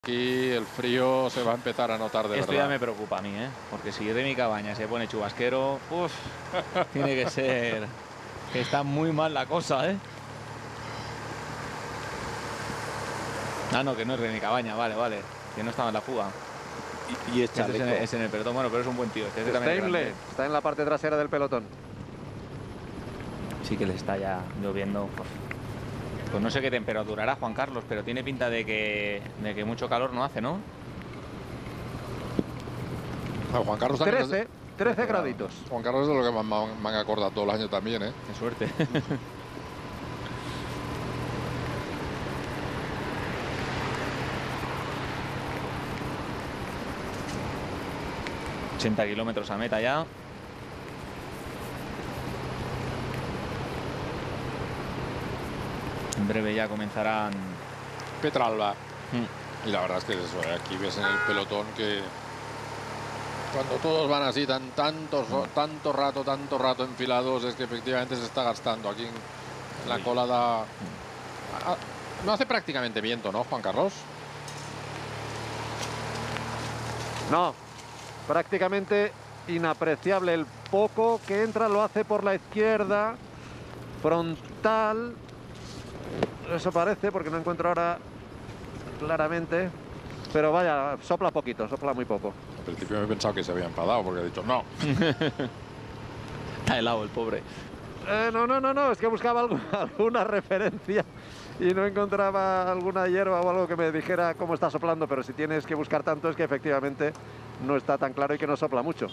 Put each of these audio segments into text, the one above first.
Aquí el frío se va a empezar a notar de verdad. Esto ya me preocupa a mí, porque si Remy Cabañas se pone chubasquero, tiene que ser que está muy mal la cosa, Ah, no, que no es Remy Cabañas, vale, que no estaba en la fuga. Y es chaleco. Es en el pelotón, bueno, pero es un buen tío. Está en la parte trasera del pelotón. Sí que le está ya lloviendo. Pues no sé qué temperatura hará Juan Carlos, pero tiene pinta de que mucho calor no hace, ¿no? Juan Carlos 13 graditos. Juan Carlos es de lo que me han acordado todo el año también, Qué suerte. 80 kilómetros a meta ya. En breve ya comenzarán Petralba. Y la verdad es que eso, aquí ves en el pelotón que cuando todos van así tanto rato enfilados, es que efectivamente se está gastando. Aquí en la colada no hace prácticamente viento, ¿no, Juan Carlos? No, prácticamente inapreciable. El poco que entra lo hace por la izquierda, frontal. Eso parece, porque no encuentro ahora claramente. Pero vaya, sopla poquito, sopla muy poco. Al principio me he pensado que se había enfadado porque he dicho no. Está helado el pobre. No, es que buscaba alguna referencia y no encontraba alguna hierba o algo que me dijera cómo está soplando, pero si tienes que buscar tanto es que efectivamente no está tan claro y que no sopla mucho.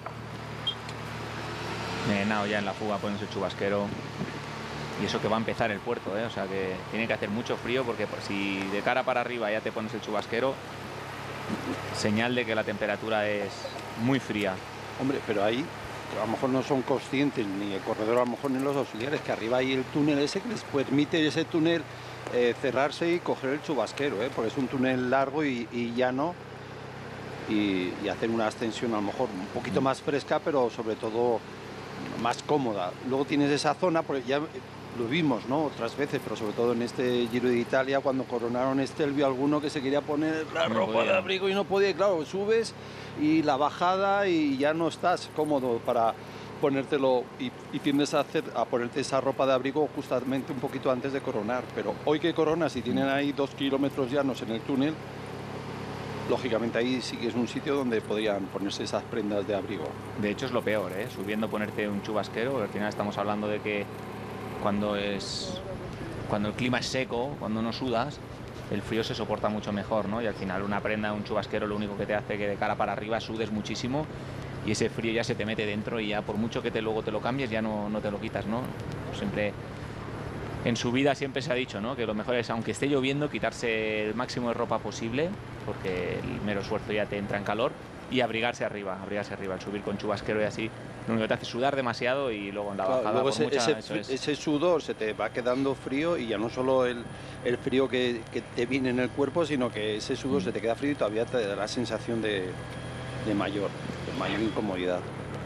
Nao ya en la fuga pones el chubasquero. Y eso que va a empezar el puerto, o sea que tiene que hacer mucho frío, porque si de cara para arriba ya te pones el chubasquero, señal de que la temperatura es muy fría. Hombre, pero ahí a lo mejor no son conscientes, ni el corredor, a lo mejor ni los auxiliares, que arriba hay el túnel ese que les permite ese túnel cerrarse y coger el chubasquero, porque es un túnel largo y llano, y hacer una ascensión a lo mejor un poquito más fresca, pero sobre todo más cómoda. Luego tienes esa zona, porque ya lo vimos, ¿no?, otras veces, pero sobre todo en este Giro de Italia, cuando coronaron Stelvio, alguno que se quería poner la ropa de abrigo y no podía, y claro, subes y la bajada y ya no estás cómodo para ponértelo, y tiendes a ponerte esa ropa de abrigo justamente un poquito antes de coronar. Pero hoy que coronas y tienen ahí 2 kilómetros llanos en el túnel, lógicamente ahí sí que es un sitio donde podrían ponerse esas prendas de abrigo. De hecho es lo peor, subiendo ponerte un chubasquero. Al final estamos hablando de que cuando el clima es seco, cuando no sudas, el frío se soporta mucho mejor, ¿no? Y al final una prenda, un chubasquero, lo único que te hace que de cara para arriba sudes muchísimo y ese frío ya se te mete dentro, y ya por mucho que luego te lo cambies ya no te lo quitas, ¿no? Siempre en subida siempre se ha dicho, ¿no?, que lo mejor es, aunque esté lloviendo, quitarse el máximo de ropa posible, porque el mero esfuerzo ya te entra en calor, y abrigarse arriba. Al subir con chubasquero y así, lo único que te hace sudar demasiado, y luego en la bajada, luego ese ese sudor se te va quedando frío, y ya no solo el frío que te viene en el cuerpo, sino que ese sudor se te queda frío y todavía te da la sensación de mayor incomodidad.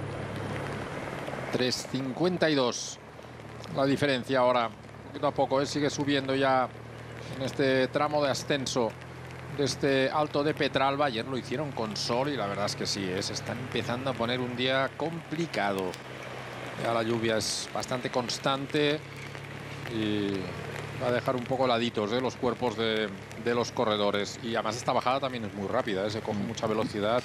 3:52 la diferencia ahora, poquito a poco, sigue subiendo ya en este tramo de ascenso de este Alto de Petralba. Ayer lo hicieron con sol y la verdad es que sí, se está empezando a poner un día complicado. Ya la lluvia es bastante constante y va a dejar un poco laditos los cuerpos de los corredores. Y además esta bajada también es muy rápida, se coge mucha velocidad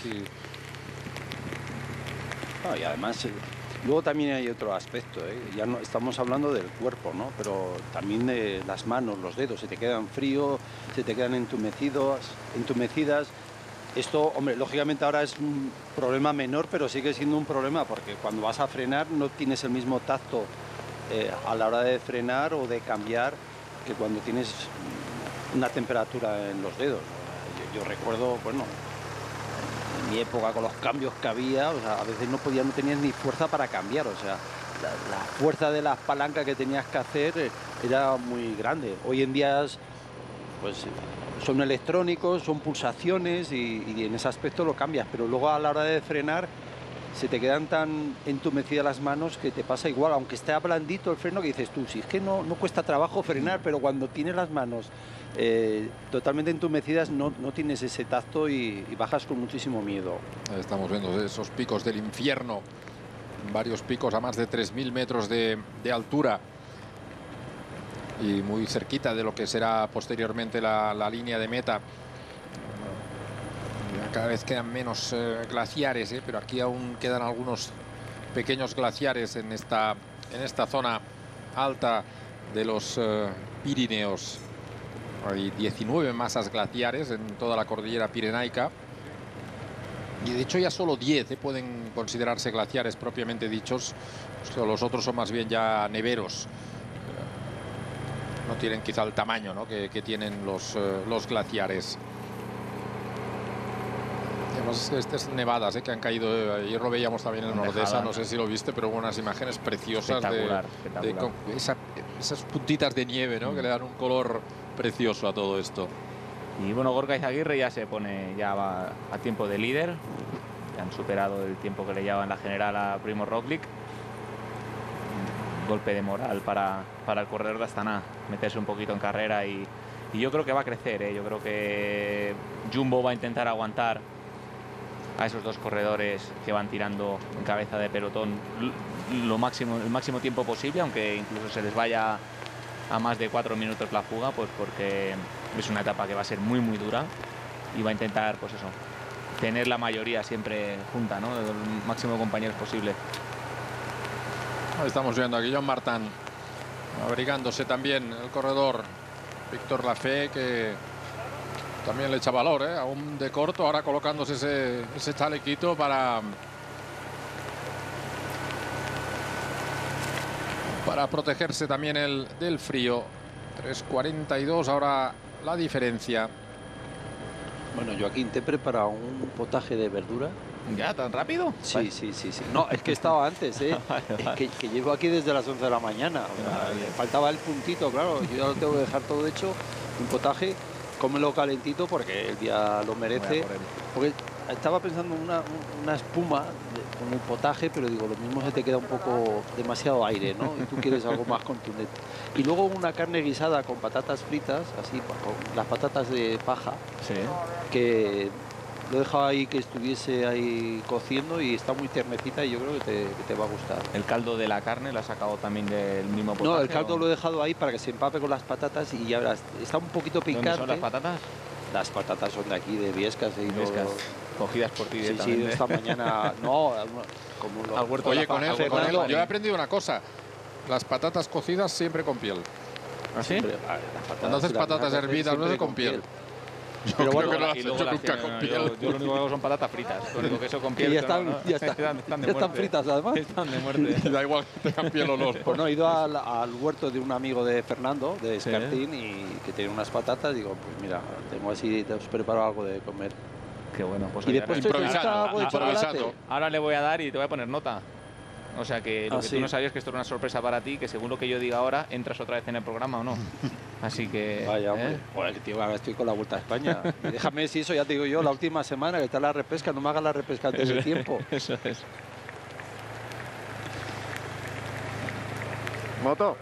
y además luego también hay otro aspecto, ya no estamos hablando del cuerpo, ¿no?, pero también de las manos, los dedos, se te quedan fríos, se te quedan entumecidas. Esto, hombre, lógicamente ahora es un problema menor, pero sigue siendo un problema, porque cuando vas a frenar no tienes el mismo tacto a la hora de frenar o de cambiar que cuando tienes una temperatura en los dedos. Yo recuerdo, bueno, en mi época, con los cambios que había, o sea, a veces no tenías ni fuerza para cambiar, o sea, la fuerza de las palancas que tenías que hacer era muy grande. Hoy en día pues son electrónicos, son pulsaciones, y en ese aspecto lo cambias, pero luego a la hora de frenar se te quedan tan entumecidas las manos que te pasa igual, aunque esté blandito el freno, que dices tú, si es que no cuesta trabajo frenar, pero cuando tienes las manos totalmente entumecidas no tienes ese tacto y bajas con muchísimo miedo. Estamos viendo esos picos del infierno, varios picos a más de 3.000 metros de altura y muy cerquita de lo que será posteriormente la línea de meta. Cada vez quedan menos glaciares, pero aquí aún quedan algunos pequeños glaciares en esta zona alta de los Pirineos. Hay 19 masas glaciares en toda la cordillera pirenaica. Y de hecho ya solo 10 pueden considerarse glaciares propiamente dichos. Los otros son más bien ya neveros. No tienen quizá el tamaño, ¿no?, que tienen los glaciares. Estas nevadas que han caído, ayer lo veíamos también en Ordesa, no sé si lo viste, pero hubo unas imágenes preciosas espectacular. de esas puntitas de nieve, ¿no?, que le dan un color precioso a todo esto. Y bueno, Gorka Izaguirre ya va a tiempo de líder, ya han superado el tiempo que le lleva en la general a Primož Roglič. Golpe de moral para el corredor de Astana, meterse un poquito en carrera y yo creo que va a crecer, yo creo que Jumbo va a intentar aguantar a esos dos corredores que van tirando en cabeza de pelotón el máximo tiempo posible, aunque incluso se les vaya a más de 4 minutos la fuga, pues porque es una etapa que va a ser muy dura y va a intentar, pues eso, tener la mayoría siempre junta, ¿no?, el máximo de compañeros posible. Estamos viendo aquí John Martin abrigándose también el corredor Víctor Lafay, que también le echa valor, aún de corto, ahora colocándose ese chalequito para protegerse también del frío. 3:42 ahora la diferencia. Bueno, Joaquín, te he preparado un potaje de verdura. ¿Ya tan rápido? Sí. No, es que estaba antes, es que llevo aquí desde las 11 de la mañana. Me faltaba el puntito, claro. Yo ya lo tengo que dejar todo hecho. Un potaje, cómelo calentito porque el día lo merece. Porque estaba pensando en una espuma con el potaje, pero digo, lo mismo se te queda un poco demasiado aire, ¿no? Y tú quieres algo más contundente. Y luego una carne guisada con patatas fritas, así, con las patatas de paja, sí, que lo he dejado ahí que estuviese ahí cociendo y está muy tiernecita y yo creo que te va a gustar. ¿El caldo de la carne lo has sacado también del mismo potaje? No, el caldo lo he dejado ahí para que se empape con las patatas y ya verás, está un poquito picante. ¿Dónde son las patatas? Las patatas son de aquí, de Viescas. Cogidas por ti Sí, esta mañana, no, como al huerto. Oye, con él, yo he aprendido una cosa, las patatas cocidas siempre con piel. ¿Ah, sí? Cuando haces patatas hervidas, no es con piel. Pero bueno, creo que lo has hecho nunca con piel. Yo lo único que hago son patatas fritas. Lo único que eso con piel. Ya están fritas, además. Están de muerte. Da igual que tengan piel o no. Pues no, he ido al huerto de un amigo de Fernando, de Escartín, y que tiene unas patatas. Digo, pues mira, tengo así, te os preparo algo de comer. Qué bueno. Pues y después improvisando. Ahora le voy a dar y te voy a poner nota. O sea que lo que tú no sabías es que esto era una sorpresa para ti, que según lo que yo diga ahora, entras otra vez en el programa o no. Así que... Vaya, hombre. Joder, tío, ahora estoy con la Vuelta a España. Y déjame si eso, ya te digo yo, la última semana que está la repesca, no me hagas la repesca antes de tiempo. Eso es. Moto.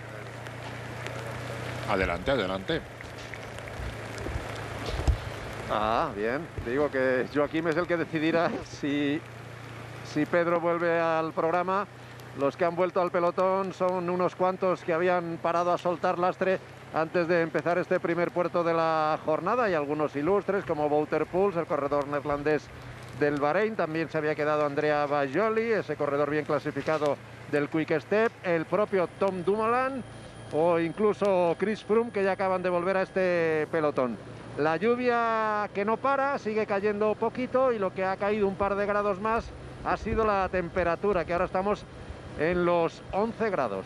Adelante. Ah, bien. Digo que Joaquín es el que decidirá si Pedro vuelve al programa. Los que han vuelto al pelotón son unos cuantos que habían parado a soltar lastre antes de empezar este primer puerto de la jornada, y algunos ilustres como Wouter Poels, el corredor neerlandés del Bahrein. También se había quedado Andrea Bajoli, ese corredor bien clasificado del Quick Step, el propio Tom Dumoulin o incluso Chris Froome, que ya acaban de volver a este pelotón. La lluvia que no para, sigue cayendo poquito, y lo que ha caído un par de grados más ha sido la temperatura, que ahora estamos en los 11 grados.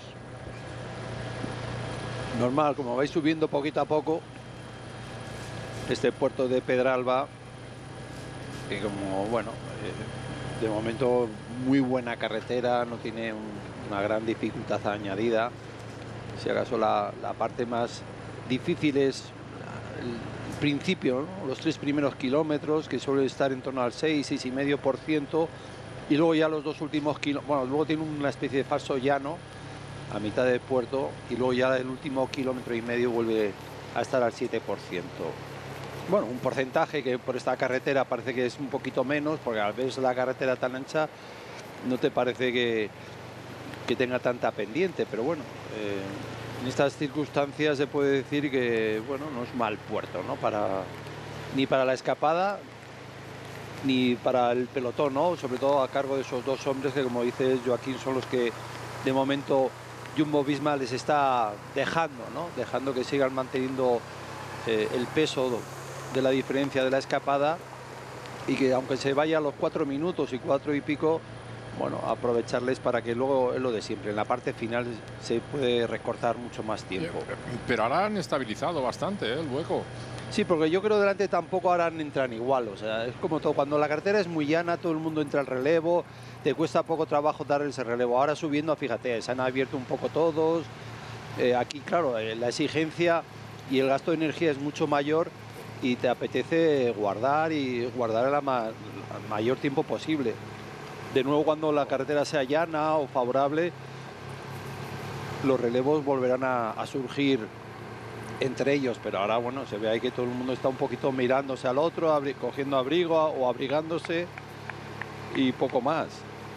Normal, como vais subiendo poquito a poco, este puerto de Pedralba, que como, bueno, de momento muy buena carretera, no tiene una gran dificultad añadida. Si acaso la parte más difícil es el principio, ¿no? Los 3 primeros kilómetros, que suele estar en torno al 6,5%, Y luego ya los 2 últimos kilómetros, bueno, luego tiene una especie de falso llano a mitad del puerto y luego ya el último 1,5 kilómetros vuelve a estar al 7%. Bueno, un porcentaje que por esta carretera parece que es un poquito menos, porque al ver la carretera tan ancha no te parece que tenga tanta pendiente, pero bueno, en estas circunstancias se puede decir que, bueno, no es mal puerto, ¿no? Ni para la escapada ni para el pelotón, ¿no? Sobre todo a cargo de esos 2 hombres que, como dices, Joaquín, son los que de momento Jumbo-Visma les está dejando, ¿no? Dejando que sigan manteniendo el peso de la diferencia de la escapada y que aunque se vaya a los 4 minutos y 4 y pico, bueno, aprovecharles para que luego es lo de siempre. En la parte final se puede recortar mucho más tiempo. Pero ahora han estabilizado bastante, el hueco. Sí, porque yo creo que delante tampoco ahora entran igual. O sea, es como todo. Cuando la carretera es muy llana, todo el mundo entra al relevo, te cuesta poco trabajo dar ese relevo. Ahora subiendo, fíjate, se han abierto un poco todos. Aquí, claro, la exigencia y el gasto de energía es mucho mayor y te apetece guardar el mayor tiempo posible. De nuevo, cuando la carretera sea llana o favorable, los relevos volverán a surgir entre ellos, pero ahora, bueno, se ve ahí que todo el mundo está un poquito mirándose al otro, cogiendo abrigo o abrigándose y poco más.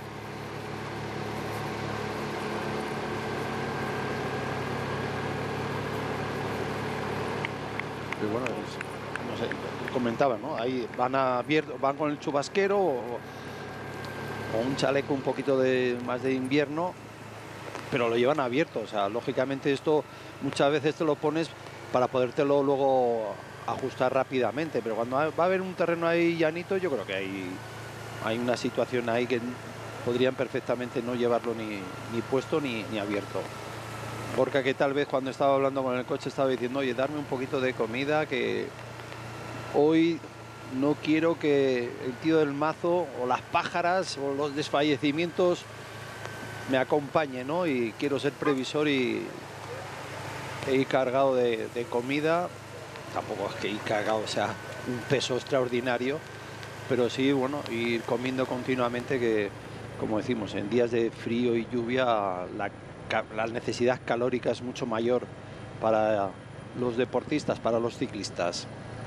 Y bueno, no sé, comentaba, ¿no? Ahí van con el chubasquero o un chaleco un poquito más de invierno, pero lo llevan abierto. O sea, lógicamente esto muchas veces te lo pones para podértelo luego ajustar rápidamente, pero cuando va a haber un terreno ahí llanito, yo creo que hay una situación ahí que podrían perfectamente no llevarlo ni puesto ni abierto. Gorka, que tal vez cuando estaba hablando con el coche estaba diciendo, oye, darme un poquito de comida, que hoy no quiero que el tío del mazo o las pájaras o los desfallecimientos me acompañen, ¿no? Y quiero ser previsor y ir cargado de comida. Tampoco es que ir cargado sea un peso extraordinario, pero sí, bueno, ir comiendo continuamente, que, como decimos, en días de frío y lluvia la necesidad calórica es mucho mayor para los deportistas, para los ciclistas.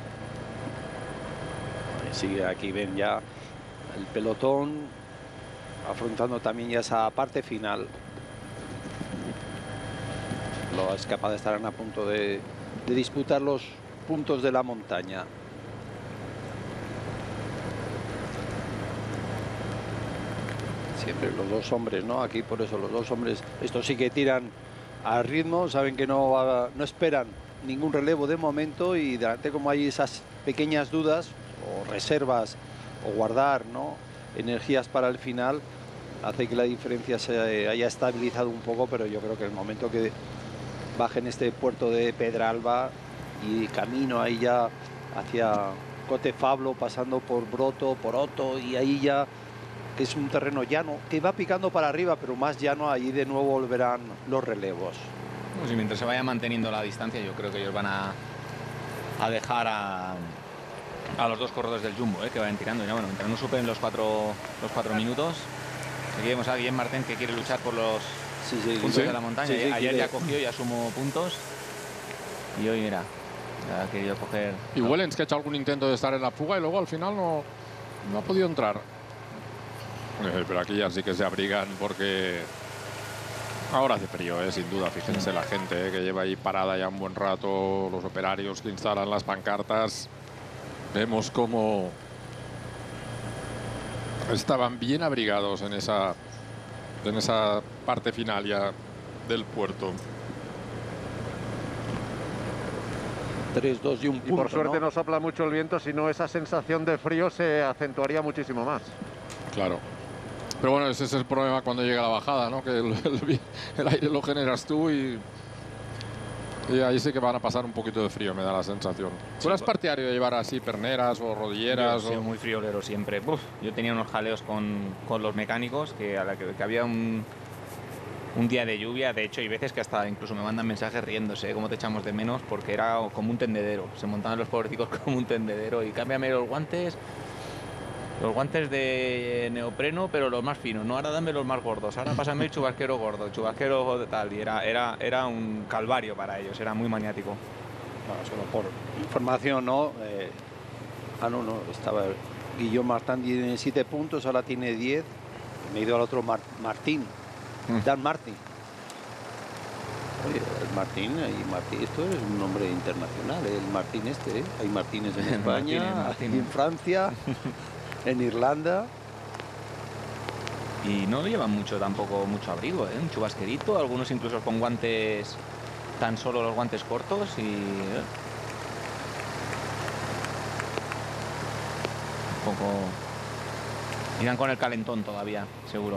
Sigue aquí, ven ya el pelotón afrontando también ya esa parte final. Los escapadas estarán a punto de disputar los puntos de la montaña. Siempre los 2 hombres, ¿no? Aquí por eso los 2 hombres, estos sí que tiran al ritmo, saben que no esperan ningún relevo de momento, y delante, como hay esas pequeñas dudas o reservas o guardar, ¿no?, energías para el final, hace que la diferencia se haya estabilizado un poco. Pero yo creo que el momento que bajen este puerto de Pedralba y camino ahí ya hacia Cotefablo, pasando por Broto, por Oto, y ahí ya que es un terreno llano que va picando para arriba, pero más llano, ahí de nuevo volverán los relevos. Pues y mientras se vaya manteniendo la distancia, yo creo que ellos van a dejar a los 2 corredores del Jumbo, que vayan tirando. Ya, bueno, mientras no superen los 4 minutos. Aquí vemos a Guillem Martin, que quiere luchar por los puntos de la montaña. Ayer ya cogió, ya sumó puntos. Y hoy, mira, ya ha querido coger. Y Wellens, que ha hecho algún intento de estar en la fuga y luego al final no ha podido entrar. Pero aquí ya sí que se abrigan, porque ahora hace frío, sin duda. Fíjense la gente que lleva ahí parada ya un buen rato, los operarios que instalan las pancartas. Vemos cómo estaban bien abrigados en esa parte final ya del puerto. 3, 2 y un punto. Y por suerte no sopla mucho el viento, si no esa sensación de frío se acentuaría muchísimo más. Claro. Pero bueno, ese es el problema cuando llega la bajada, ¿no? Que el aire lo generas tú y ahí sí que van a pasar un poquito de frío, me da la sensación. ¿Tú eras partidario de llevar así perneras o rodilleras? Yo he sido muy friolero siempre. Yo tenía unos jaleos con los mecánicos, que había un día de lluvia. De hecho, hay veces que hasta incluso me mandan mensajes riéndose, cómo te echamos de menos, porque era como un tendedero. Se montaban los pobrecitos como un tendedero y cámbiame los guantes. Los guantes de neopreno, pero los más finos, no, ahora dame los más gordos, ahora pásame el chubasquero gordo, el chubasquero de tal, y era un calvario para ellos, era muy maniático. No, solo por información, ¿no? No, estaba Guillaume Martin tiene 7 puntos, ahora tiene 10, me he ido al otro Martín, Dan Martin. Oye, el Martín, esto es un nombre internacional, el Martín este, ¿eh? Hay Martínez en España, Martín. en Francia, en Irlanda. Y no llevan mucho abrigo, ¿eh? Un chubasquerito, algunos incluso con guantes, tan solo los guantes cortos y... un poco... Irán con el calentón todavía, seguro.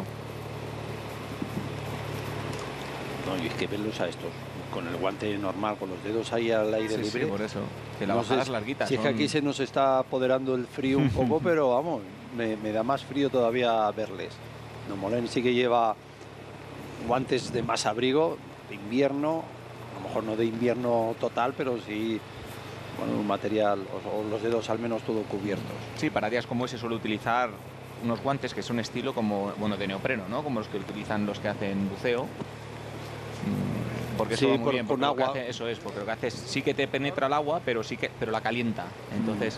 No, y es que verlos a estos con el guante normal, con los dedos ahí al aire libre. Sí, por eso. Que las bajadas larguitas. Si es que aquí se nos está apoderando el frío un poco, pero vamos, me da más frío todavía verles. Nomolen sí que lleva guantes de más abrigo, de invierno, a lo mejor no de invierno total, pero sí, bueno, un material, o los dedos al menos todo cubiertos. Sí, para días como ese suelo utilizar unos guantes que son estilo como, bueno, de neopreno, ¿no? Como los que utilizan los que hacen buceo. Porque eso va muy bien, porque agua. Eso es, porque lo que hace es, sí que te penetra el agua, pero la calienta. Entonces,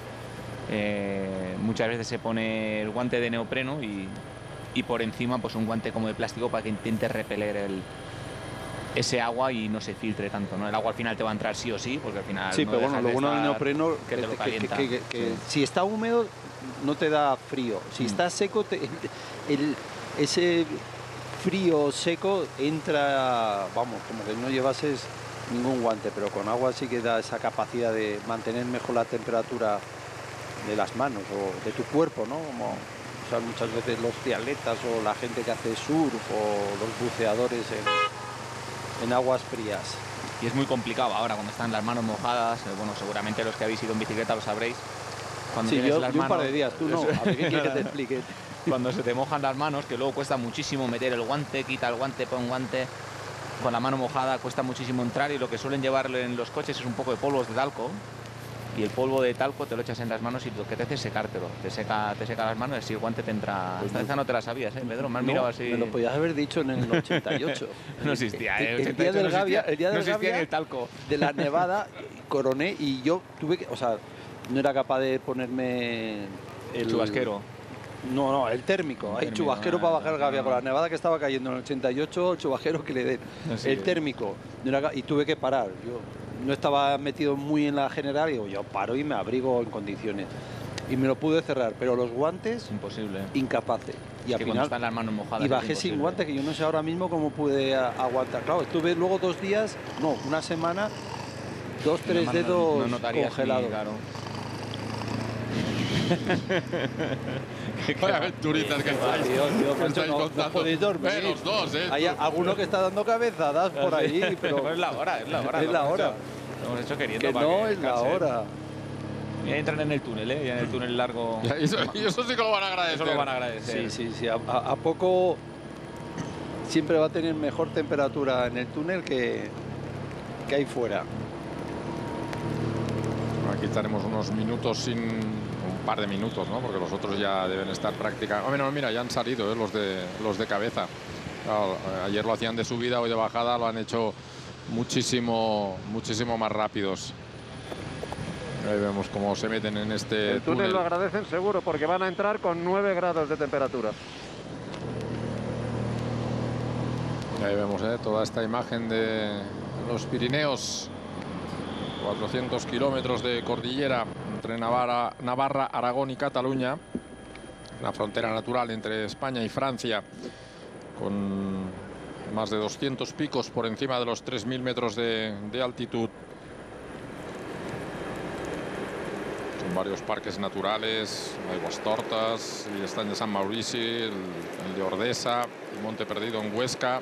muchas veces se pone el guante de neopreno y por encima pues un guante como de plástico para que intente repeler ese agua y no se filtre tanto, ¿no? El agua al final te va a entrar sí o sí, porque al final... Sí, no pero bueno, lo bueno del neopreno que te lo calienta. Que si está húmedo no te da frío. Si está seco, ese frío seco entra, vamos, como que no llevases ningún guante, pero con agua sí que da esa capacidad de mantener mejor la temperatura de las manos o de tu cuerpo, ¿no? Como usan muchas veces los triatletas o la gente que hace surf o los buceadores en aguas frías. Y es muy complicado ahora cuando están las manos mojadas. Bueno, seguramente los que habéis ido en bicicleta lo sabréis. Cuando Sí, yo las un manos, par de días, tú no. A ver, ¿qué quieres que te explique? Cuando se te mojan las manos, que luego cuesta muchísimo meter el guante, quita el guante, pon guante. Con la mano mojada cuesta muchísimo entrar y lo que suelen llevar en los coches es un poco de polvos de talco. Y el polvo de talco te lo echas en las manos y lo que te hace es secártelo. Te seca las manos y así el guante te entra... Pues esta no te la sabías, ¿eh, Pedro? Me has mirado así... Me lo podías haber dicho en el 88. No existía, ¿eh? El día del Gavia, no existía ni el talco. De la nevada, coroné y yo tuve que... O sea, no era capaz de ponerme... El chubasquero. No, el térmico. Hay chubasquero para bajar el Gavia. Con la nevada que estaba cayendo en el 88, el chubasquero que le den. El térmico. Y tuve que parar. Yo no estaba metido muy en la general y digo, yo paro y me abrigo en condiciones. Y me lo pude cerrar, pero los guantes... Imposible. Incapaces. Y al final están las manos mojadas, y bajé sin guantes, que yo no sé ahora mismo cómo pude aguantar. Claro, estuve luego 2 días, no, una semana, 2, 3 dedos congelados. Ni, claro. Qué aventuritas que estáis. No podéis dormir. Los dos, ¿eh? Hay alguno que está dando cabezadas por ahí, pero es la hora. Es la hora. Lo hemos hecho queriendo Que para no que es la hora. Ya entran en el túnel, ¿eh? Ya en el túnel largo. Y eso sí que lo van a agradecer. Eso lo van a agradecer. Sí. A poco siempre va a tener mejor temperatura en el túnel que ahí fuera. Aquí estaremos unos minutos un par de minutos, ¿no? Porque los otros ya deben estar prácticamente... Oh, mira, ya han salido, ¿eh? los de cabeza. Claro, ayer lo hacían de subida, hoy de bajada lo han hecho muchísimo más rápidos. Ahí vemos cómo se meten en este El túnel lo agradecen seguro porque van a entrar con 9 grados de temperatura. Ahí vemos toda esta imagen de los Pirineos. 400 kilómetros de cordillera entre Navarra, Aragón y Cataluña. Una frontera natural entre España y Francia con más de 200 picos por encima de los 3.000 metros de altitud. Son varios parques naturales, Aguastortas, y están de San Maurici, el de Ordesa, el Monte Perdido en Huesca.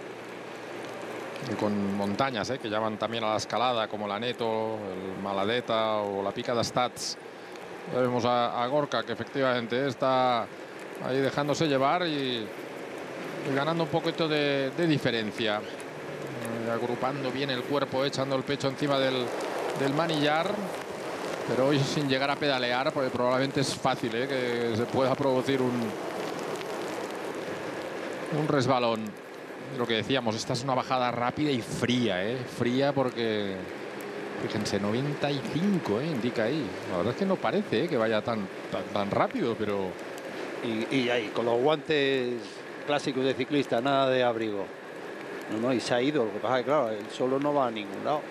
Y con montañas que llaman también a la escalada, como la Neto, el Maladeta o la Pica d'Estats. Ya vemos a Gorka, que efectivamente está ahí dejándose llevar y ganando un poquito de diferencia. Agrupando bien el cuerpo, echando el pecho encima del manillar. Pero hoy sin llegar a pedalear, porque probablemente es fácil que se pueda producir un resbalón. Lo que decíamos, esta es una bajada rápida y fría, fría porque, fíjense, 95, indica ahí. La verdad es que no parece que vaya tan rápido, pero... Y ahí, con los guantes clásicos de ciclista, nada de abrigo. No, y se ha ido. Lo que pasa es que, claro, él solo no va a ningún lado.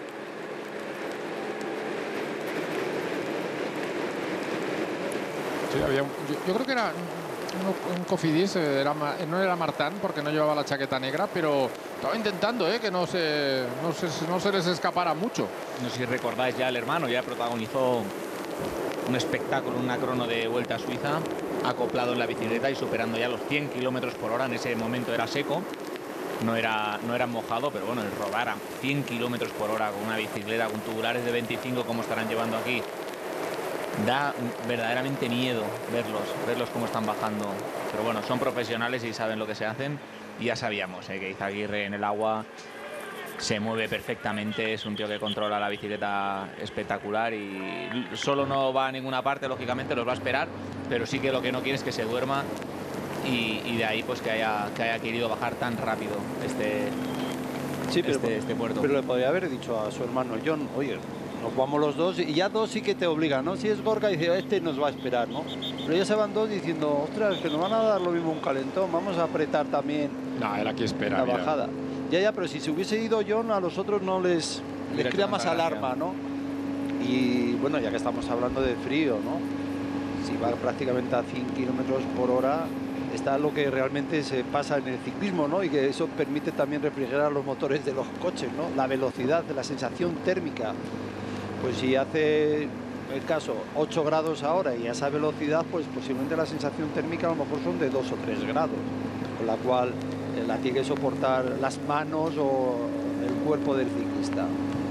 Sí, yo creo que era un Cofidis, no era Martán porque no llevaba la chaqueta negra, pero estaba intentando que no se les escapara mucho. No sé si recordáis, ya el hermano ya protagonizó un espectáculo, una crono de Vuelta a Suiza, acoplado en la bicicleta y superando ya los 100 kilómetros por hora. En ese momento era seco, no era mojado, pero bueno, el rodar a 100 kilómetros por hora con una bicicleta con tubulares de 25 como estarán llevando aquí, da verdaderamente miedo verlos cómo están bajando. Pero bueno, son profesionales y saben lo que se hacen. Y ya sabíamos que Izaguirre en el agua se mueve perfectamente, es un tío que controla la bicicleta espectacular y solo no va a ninguna parte, lógicamente los va a esperar, pero sí que lo que no quiere es que se duerma y de ahí pues que haya querido bajar tan rápido este puerto. Pero le podría haber dicho a su hermano John, oye, nos vamos los dos, y ya dos sí que te obligan, ¿no? Si es Gorka, dice, este nos va a esperar, ¿no? Pero ya se van dos diciendo, ostras, que nos van a dar lo mismo un calentón, vamos a apretar también era que espera, la bajada. Ya, pero si se hubiese ido John, a los otros no les crea más alarma, ¿no? Y bueno, ya que estamos hablando de frío, ¿no? Si va prácticamente a 100 kilómetros por hora, está lo que realmente se pasa en el ciclismo, ¿no? Y que eso permite también refrigerar los motores de los coches, ¿no? La velocidad, la sensación térmica. Pues si hace el caso 8 grados ahora y a esa velocidad, pues posiblemente la sensación térmica a lo mejor son de 2 o 3 grados, con la cual la tiene que soportar las manos o el cuerpo del ciclista.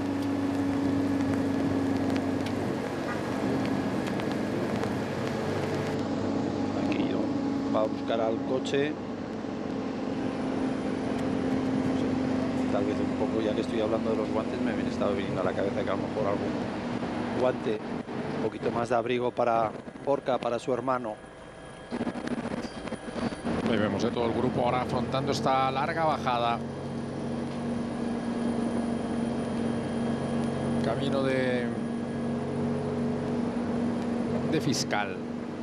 Aquí va a buscar al coche. Tal vez un poco, ya que estoy hablando de los guantes, me estado viniendo a la cabeza que a lo mejor algún guante, un poquito más de abrigo para Gorka, para su hermano. Ahí vemos todo el grupo ahora afrontando esta larga bajada. Camino de Fiscal.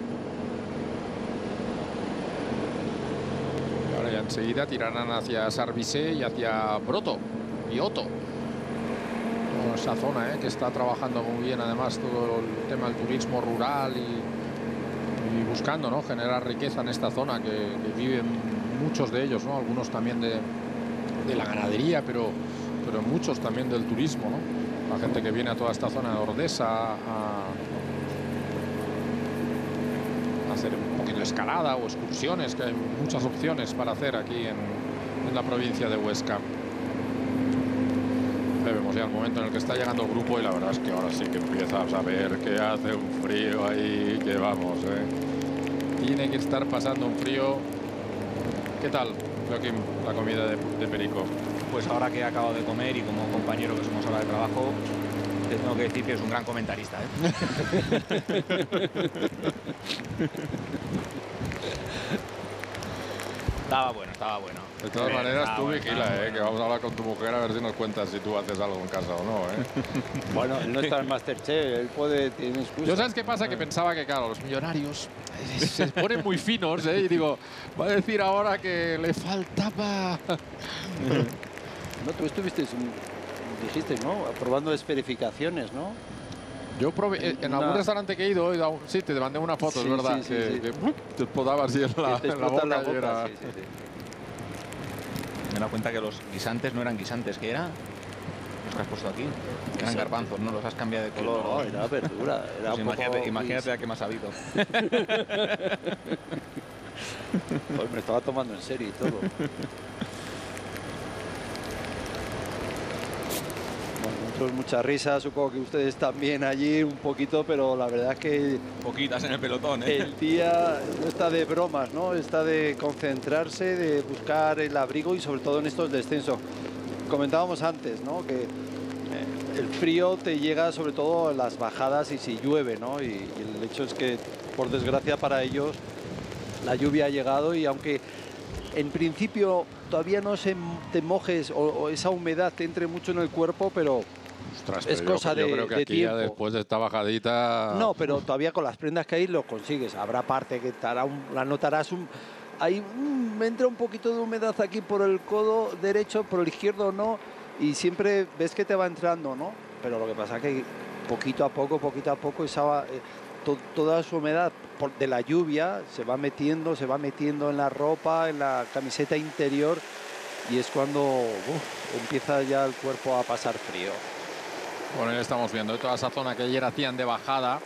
Y ahora ya enseguida tirarán hacia Sarvisé y hacia Broto y Otto. Toda esa zona que está trabajando muy bien, además, todo el tema del turismo rural y buscando, ¿no?, generar riqueza en esta zona que viven muchos de ellos, ¿no? Algunos también de la ganadería, pero muchos también del turismo, ¿no? La gente que viene a toda esta zona de Ordesa a hacer un poquito de escalada o excursiones, que hay muchas opciones para hacer aquí en la provincia de Huesca. Ahí vemos ya el momento en el que está llegando el grupo y la verdad es que ahora sí que empiezas a ver que hace un frío ahí, que vamos, tiene que estar pasando un frío. ¿Qué tal, Joaquín, la comida de Perico? Pues ahora que he acabado de comer y como compañero que somos ahora de trabajo, te tengo que decir que es un gran comentarista, Estaba bueno. De todas maneras, tú vigila, que vamos a hablar con tu mujer a ver si nos cuentas si tú haces algo en casa o no, Bueno, él no está en Masterchef, él tiene excusa. Yo, ¿sabes qué pasa? Que pensaba que, claro, los millonarios se ponen muy finos, y digo, va a decir ahora que le faltaba... No, tú estuviste, dijiste, ¿no?, probando esferificaciones, ¿no? Yo probé en algún restaurante que he ido, sí, te mandé una foto, sí, es verdad, sí, que te explotaba así en la boca. Y era... Sí. Me he dado cuenta que los guisantes no eran guisantes, ¿qué era? Los que has puesto aquí. Eran garbanzos, ¿no? Los has cambiado de color. No, era verdura. Era pues imagínate a qué me ha sabido. Pues me estaba tomando en serio y todo. Bueno, mucha risa, supongo que ustedes también allí un poquito, pero la verdad es que... Poquitas en el pelotón, El día no está de bromas, ¿no? Está de concentrarse, de buscar el abrigo y sobre todo en estos descensos. Comentábamos antes, ¿no?, que el frío te llega sobre todo en las bajadas y si llueve, ¿no? Y el hecho es que, por desgracia para ellos, la lluvia ha llegado y aunque en principio todavía no te mojes o esa humedad te entre mucho en el cuerpo, pero Ostras, es pero cosa yo creo que de aquí ya tiempo. después de esta bajadita... No, pero todavía con las prendas que hay lo consigues. Habrá parte que la notarás me entra un poquito de humedad aquí por el codo derecho, por el izquierdo no, y siempre ves que te va entrando, ¿no? Pero lo que pasa es que poquito a poco, toda su humedad de la lluvia se va metiendo en la ropa, en la camiseta interior, y es cuando empieza ya el cuerpo a pasar frío. Bueno, ya estamos viendo toda esa zona que ayer hacían de bajada,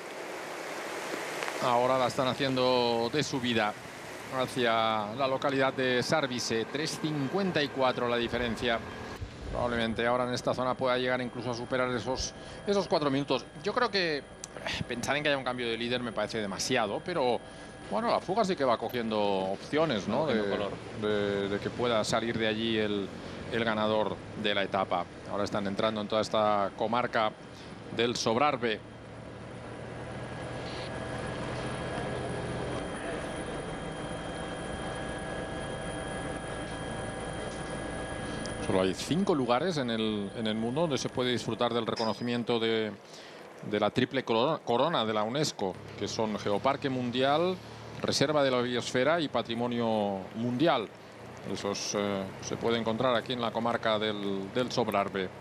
ahora la están haciendo de subida hacia la localidad de Sarvise. 3:54 la diferencia. Probablemente ahora en esta zona pueda llegar incluso a superar esos 4 minutos. Yo creo que pensar en que haya un cambio de líder me parece demasiado, pero bueno, la fuga sí que va cogiendo opciones, ¿no? De que pueda salir de allí el ganador de la etapa. Ahora están entrando en toda esta comarca del Sobrarbe. Solo hay 5 lugares en el mundo donde se puede disfrutar del reconocimiento de la triple corona de la UNESCO, que son Geoparque Mundial, Reserva de la Biosfera y Patrimonio Mundial. Esos se puede encontrar aquí en la comarca del Sobrarbe.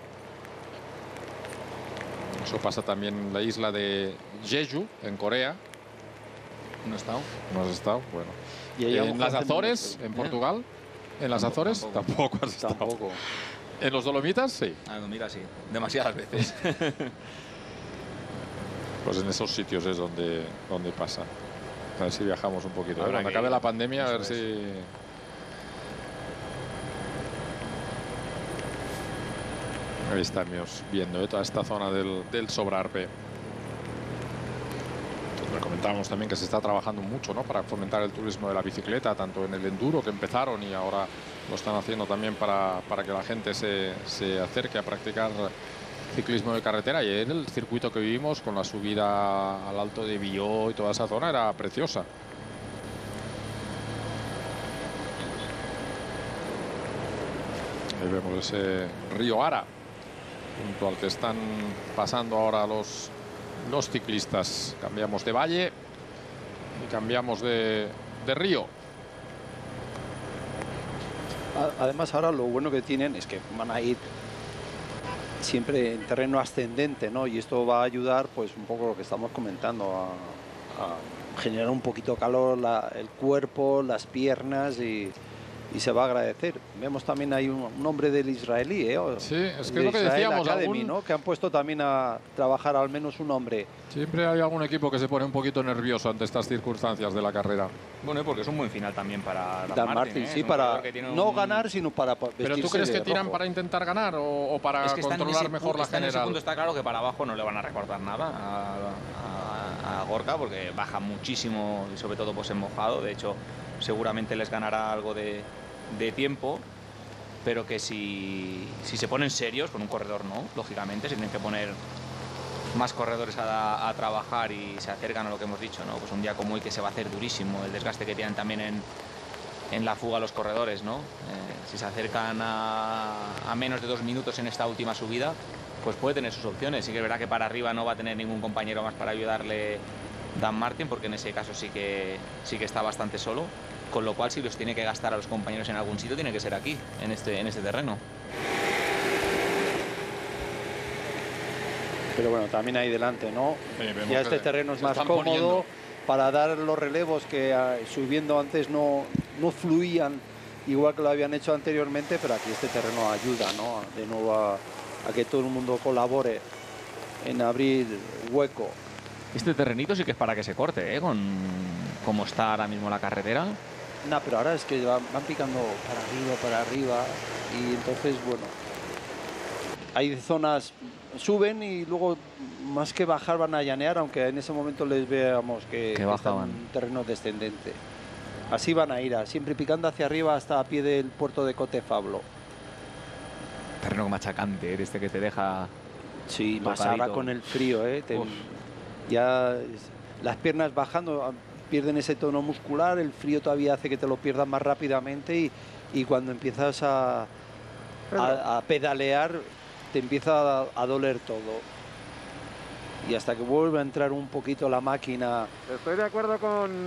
Eso pasa también en la isla de Jeju, en Corea. ¿No has estado? ¿No has estado? Bueno. Y en las Azores, en Portugal. En las Azores tampoco has estado. Tampoco. En los Dolomitas, sí. Ah, no, mira, sí. Demasiadas veces. Pues en esos sitios es donde pasa. A ver si viajamos un poquito. Cuando acabe la pandemia, a ver si... Ahí estamos viendo toda esta zona del Sobrarbe. Le comentábamos también que se está trabajando mucho, ¿no?, para fomentar el turismo de la bicicleta, tanto en el enduro que empezaron y ahora lo están haciendo también para que la gente se acerque a practicar ciclismo de carretera. Y en el circuito que vivimos con la subida al Alto de Bió y toda esa zona era preciosa. Ahí vemos ese río Ara, junto al que están pasando ahora los ciclistas. Cambiamos de valle y cambiamos de río. Además, ahora lo bueno que tienen es que van a ir siempre en terreno ascendente, ¿no? Y esto va a ayudar, pues, un poco lo que estamos comentando, a generar un poquito de calor, el cuerpo, las piernas, y se va a agradecer. Vemos también hay un hombre del israelí, ¿eh? Sí, es que es lo que decíamos, Academy, ¿no?, que han puesto también a trabajar al menos un hombre. Siempre hay algún equipo que se pone un poquito nervioso ante estas circunstancias de la carrera. Bueno, porque es un buen final también para Dan Martin, sí, para no ganar, sino para vestirse. ¿Pero tú crees que tiran rojo para intentar ganar o para controlar mejor la general? En ese punto está claro que para abajo no le van a recortar nada a Gorka, porque baja muchísimo y sobre todo pues en mojado. De hecho, seguramente les ganará algo de tiempo, pero que si se ponen serios con un corredor, no, lógicamente, si tienen que poner más corredores a trabajar y se acercan a lo que hemos dicho, ¿no? Pues un día como hoy, que se va a hacer durísimo el desgaste que tienen también en la fuga los corredores, ¿no? Si se acercan a menos de 2 minutos en esta última subida, pues puede tener sus opciones. Sí que es verdad que para arriba no va a tener ningún compañero más para ayudarle Dan Martin, porque en ese caso sí que está bastante solo, con lo cual si los tiene que gastar a los compañeros en algún sitio, tiene que ser aquí, en este terreno. Pero bueno, también ahí delante, ¿no? Sí, ya este terreno es más cómodo para dar los relevos que subiendo antes no fluían igual que lo habían hecho anteriormente, pero aquí este terreno ayuda, ¿no?, de nuevo a que todo el mundo colabore en abrir hueco. Este terrenito sí que es para que se corte, ¿eh? Con cómo está ahora mismo la carretera. No, pero ahora es que van picando para arriba, y entonces, bueno, hay zonas, suben y luego más que bajar van a llanear, aunque en ese momento les veamos que están en un terreno descendente. Así van a ir, siempre picando hacia arriba hasta a pie del puerto de Cotefablo. Terreno machacante, este que te deja Sí, más tocadito. ahora con el frío, ya las piernas bajando, pierden ese tono muscular, el frío todavía hace que te lo pierdas más rápidamente y cuando empiezas a pedalear te empieza a doler todo. Y hasta que vuelve a entrar un poquito la máquina. Estoy de acuerdo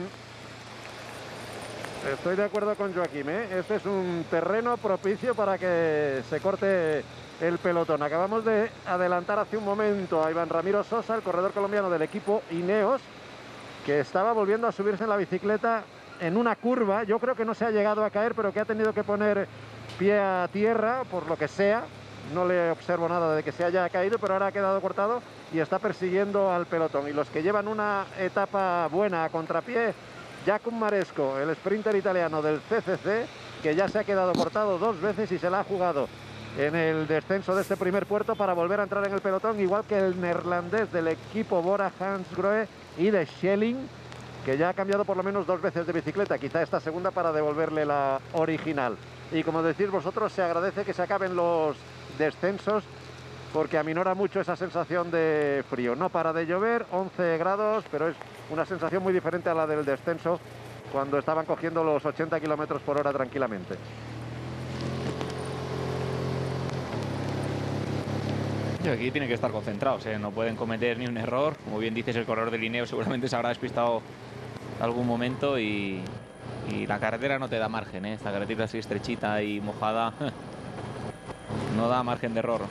con Joaquim, ¿eh? Este es un terreno propicio para que se corte el pelotón. Acabamos de adelantar hace un momento a Iván Ramiro Sosa, el corredor colombiano del equipo Ineos, que estaba volviendo a subirse en la bicicleta en una curva. Yo creo que no se ha llegado a caer, pero que ha tenido que poner pie a tierra, por lo que sea. No le observo nada de que se haya caído, pero ahora ha quedado cortado y está persiguiendo al pelotón. Y los que llevan una etapa buena a contrapié, Jakub Maresco, el sprinter italiano del CCC, que ya se ha quedado cortado 2 veces y se la ha jugado en el descenso de este primer puerto para volver a entrar en el pelotón, igual que el neerlandés del equipo Bora Hansgrohe y de Schelling, que ya ha cambiado por lo menos 2 veces de bicicleta, quizá esta segunda para devolverle la original. Y como decís vosotros, se agradece que se acaben los descensos porque aminora mucho esa sensación de frío. No para de llover, 11 grados, pero es una sensación muy diferente a la del descenso cuando estaban cogiendo los 80 kilómetros por hora tranquilamente. Y aquí tienen que estar concentrados, ¿eh? No pueden cometer ni un error. Como bien dices, el corredor del Ineos seguramente se habrá despistado algún momento y la carretera no te da margen, ¿eh? Esta carretera así estrechita y mojada no da margen de error.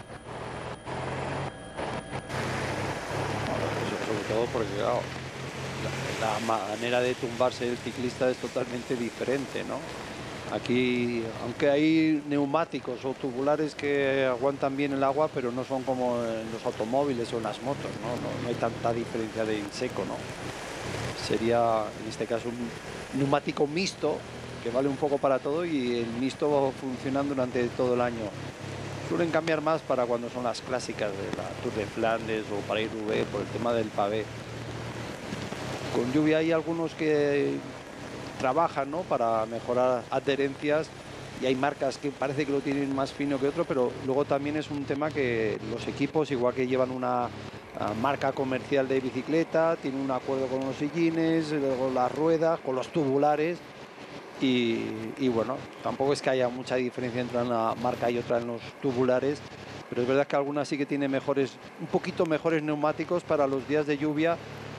Sobre todo porque, claro, la manera de tumbarse del ciclista es totalmente diferente, ¿no? Aquí, aunque hay neumáticos o tubulares que aguantan bien el agua, pero no son como en los automóviles o en las motos, ¿no? No hay tanta diferencia de en seco, ¿no? Sería, en este caso, un neumático mixto, que vale un poco para todo, y el mixto va funcionando durante todo el año. Suelen cambiar más para cuando son las clásicas de la Tour de Flandes o para Roubaix por el tema del pavé. Con lluvia hay algunos que trabajan, ¿no?, para mejorar adherencias, y hay marcas que parece que lo tienen más fino que otro, pero luego también es un tema que los equipos, igual que llevan una marca comercial de bicicleta, tienen un acuerdo con los sillines, con las ruedas, con los tubulares, y bueno, tampoco es que haya mucha diferencia entre una marca y otra en los tubulares, pero es verdad que algunas sí que tienen un poquito mejores neumáticos para los días de lluvia.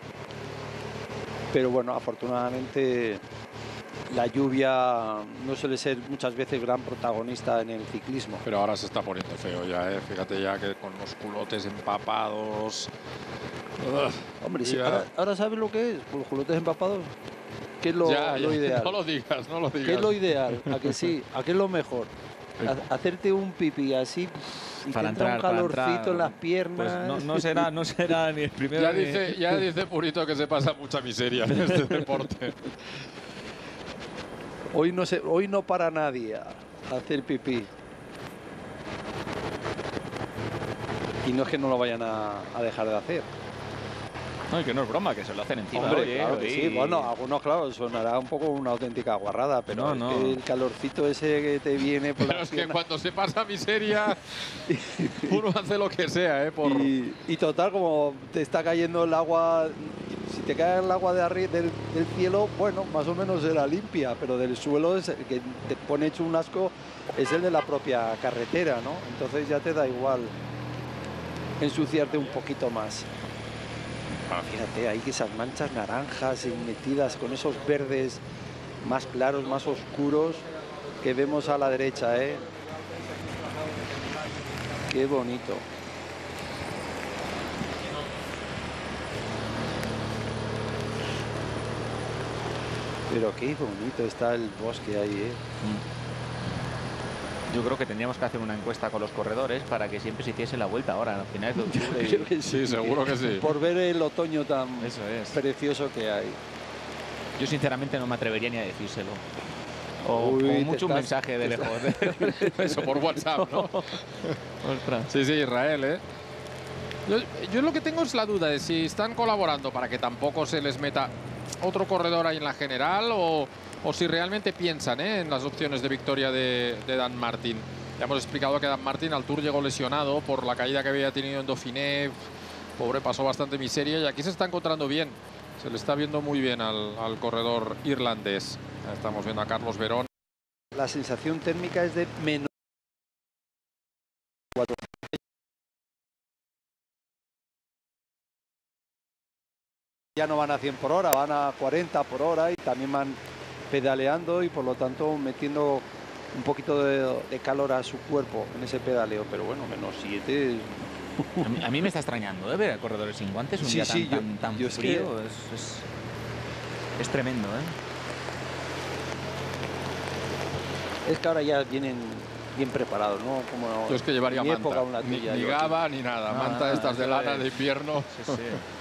Pero bueno, afortunadamente la lluvia no suele ser muchas veces gran protagonista en el ciclismo. Pero ahora se está poniendo feo ya, ¿eh? Fíjate ya que con los culotes empapados. Hombre, sí, ahora ¿sabes lo que es? Los culotes empapados. ¿Qué es lo ideal? No lo digas, no lo digas. ¿Qué es lo ideal? ¿A que sí? ¿A qué es lo mejor? Hacerte un pipí así y para te entra un calorcito entrar, en las piernas. Pues no será ni el primero. Ya dice Purito que se pasa mucha miseria en este deporte. Hoy no para nadie a hacer pipí. Y no es que no lo vayan a dejar de hacer. No, y que no es broma, que se lo hacen encima. Hombre, oye, claro que sí. Bueno, algunos, claro, sonará un poco una auténtica guarrada, pero No. es que el calorcito ese que te viene por Pero la es que pierna. cuando se pasa miseria, uno hace lo que sea, ¿eh? Y total, como te está cayendo el agua, si te cae el agua de arriba del cielo, bueno, más o menos será limpia, pero del suelo es el que te pone hecho un asco, es el de la propia carretera, ¿no? Entonces ya te da igual ensuciarte un poquito más. Fíjate, hay esas manchas naranjas metidas con esos verdes más claros, más oscuros que vemos a la derecha, ¿eh? Qué bonito. Pero qué bonito está el bosque ahí, ¿eh? Yo creo que tendríamos que hacer una encuesta con los corredores para que siempre se hiciese la vuelta ahora, a finales de octubre. Creo que Sí, seguro que sí. Por ver el otoño tan Eso es. precioso que hay. Yo sinceramente no me atrevería ni a decírselo. O Uy, mucho un mensaje de lejos. Eso por WhatsApp, ¿no? Ostras. Sí, Israel, ¿eh? Yo lo que tengo es la duda de si están colaborando para que tampoco se les meta otro corredor ahí en la general o si realmente piensan, ¿eh?, en las opciones de victoria de Dan Martin. Ya hemos explicado que Dan Martin al Tour llegó lesionado por la caída que había tenido en Dauphiné. Pobre, pasó bastante miseria y aquí se está encontrando bien. Se le está viendo muy bien al corredor irlandés. Ya estamos viendo a Carlos Verón. La sensación térmica es de menos 4. Ya no van a 100 por hora, van a 40 por hora y también van pedaleando y por lo tanto metiendo un poquito de calor a su cuerpo en ese pedaleo, pero bueno, menos 7. A mí me está extrañando ver a corredores sin guantes un día tan frío. Es tremendo, Es que ahora ya vienen bien preparados, ¿no? Como yo es que llevaría manta, época, una tuya, ni gaba ni nada, manta estas de lana de invierno. Sí.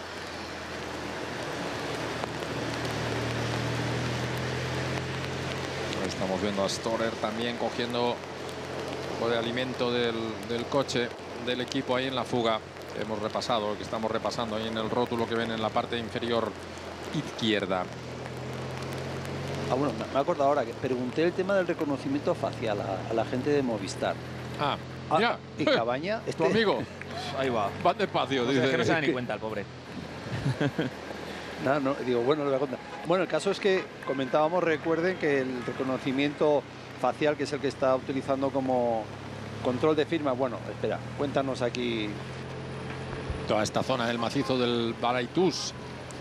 Estamos viendo a Storer también cogiendo de alimento del coche del equipo ahí en la fuga. Hemos repasado, que estamos repasando ahí en el rótulo que ven en la parte inferior izquierda. Bueno, me he acordado ahora que pregunté el tema del reconocimiento facial a la gente de Movistar. Mira. Y Cabaña, tu amigo. Ahí va. Va despacio, dice. Es que no se da ni cuenta el pobre. No, digo, bueno, lo voy a contar. Bueno, el caso es que comentábamos, recuerden que el reconocimiento facial, que es el que está utilizando como control de firma. Bueno, espera, cuéntanos aquí. Toda esta zona del macizo del Balaitús.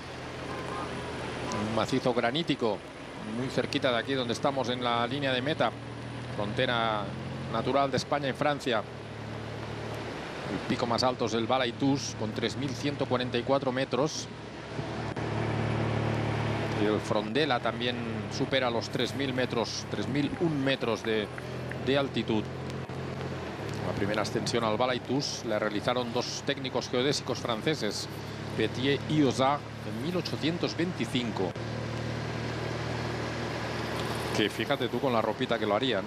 Un macizo granítico, muy cerquita de aquí donde estamos en la línea de meta. Frontera natural de España y Francia. El pico más alto es el Balaitús, con 3.144 metros. Y el Frondela también supera los 3.000 metros, 3.001 metros de altitud. La primera ascensión al Balaitús la realizaron dos técnicos geodésicos franceses, Petier y Ozard, en 1825. Que fíjate tú con la ropita que lo harían,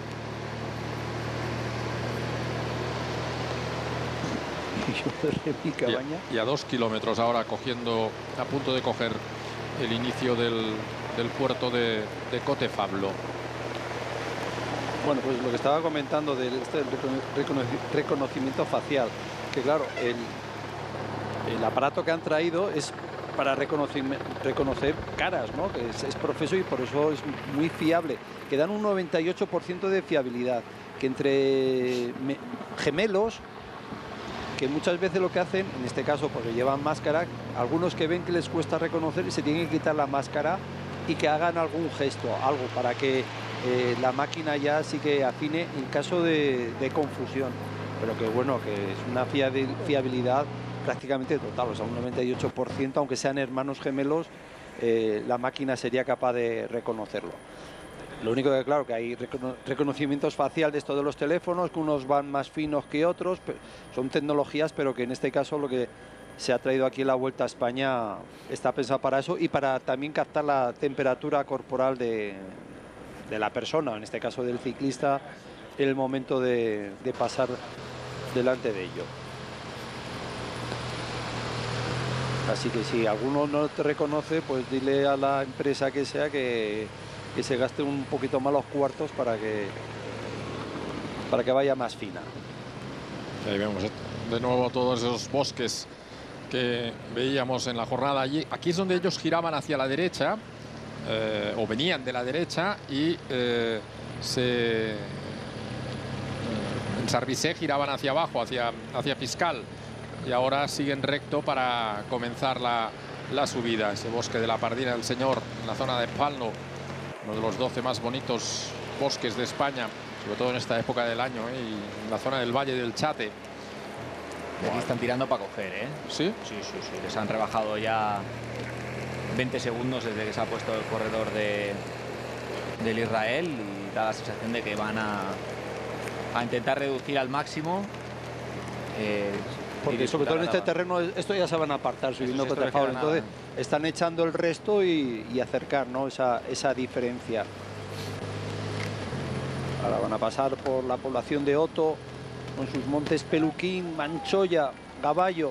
Y a 2 kilómetros ahora cogiendo, a punto de coger el inicio del puerto de Cotefablo. Bueno, pues lo que estaba comentando del reconocimiento facial, que claro, el aparato que han traído es para reconocer caras, ¿no? Que es profeso y por eso es muy fiable, que dan un 98% de fiabilidad, que entre gemelos, que muchas veces lo que hacen, en este caso porque llevan máscara, algunos que ven que les cuesta reconocer y se tienen que quitar la máscara y que hagan algún gesto, algo para que la máquina ya sí que afine en caso de confusión, pero que bueno, que es una fiabilidad prácticamente total, o sea, un 98%, aunque sean hermanos gemelos, la máquina sería capaz de reconocerlo. Lo único que claro que hay reconocimientos faciales de esto de los teléfonos, que unos van más finos que otros, son tecnologías, pero que en este caso lo que se ha traído aquí en la Vuelta a España está pensado para eso y para también captar la temperatura corporal de la persona, en este caso del ciclista, en el momento de pasar delante de ello. Así que si alguno no te reconoce, pues dile a la empresa que sea que se gaste un poquito más los cuartos para que vaya más fina. Ahí vemos de nuevo todos esos bosques que veíamos en la jornada allí. Aquí es donde ellos giraban hacia la derecha, o venían de la derecha, y en Sarvisé giraban hacia abajo, hacia Fiscal, y ahora siguen recto para comenzar la subida. Ese bosque de la Pardina del Señor, en la zona de Palno, uno de los 12 más bonitos bosques de España, sobre todo en esta época del año, y en la zona del Valle del Chate. Y aquí están tirando para coger, ¿eh? ¿Sí? Sí. Les han rebajado ya 20 segundos desde que se ha puesto el corredor del Israel y da la sensación de que van a intentar reducir al máximo. Porque sobre todo en este terreno, esto ya se van a apartar subiendo Cotefablo, entonces están echando el resto y acercar, ¿no? esa diferencia. Ahora van a pasar por la población de Oto, con sus montes Peluquín, Manchoya, Gaballo,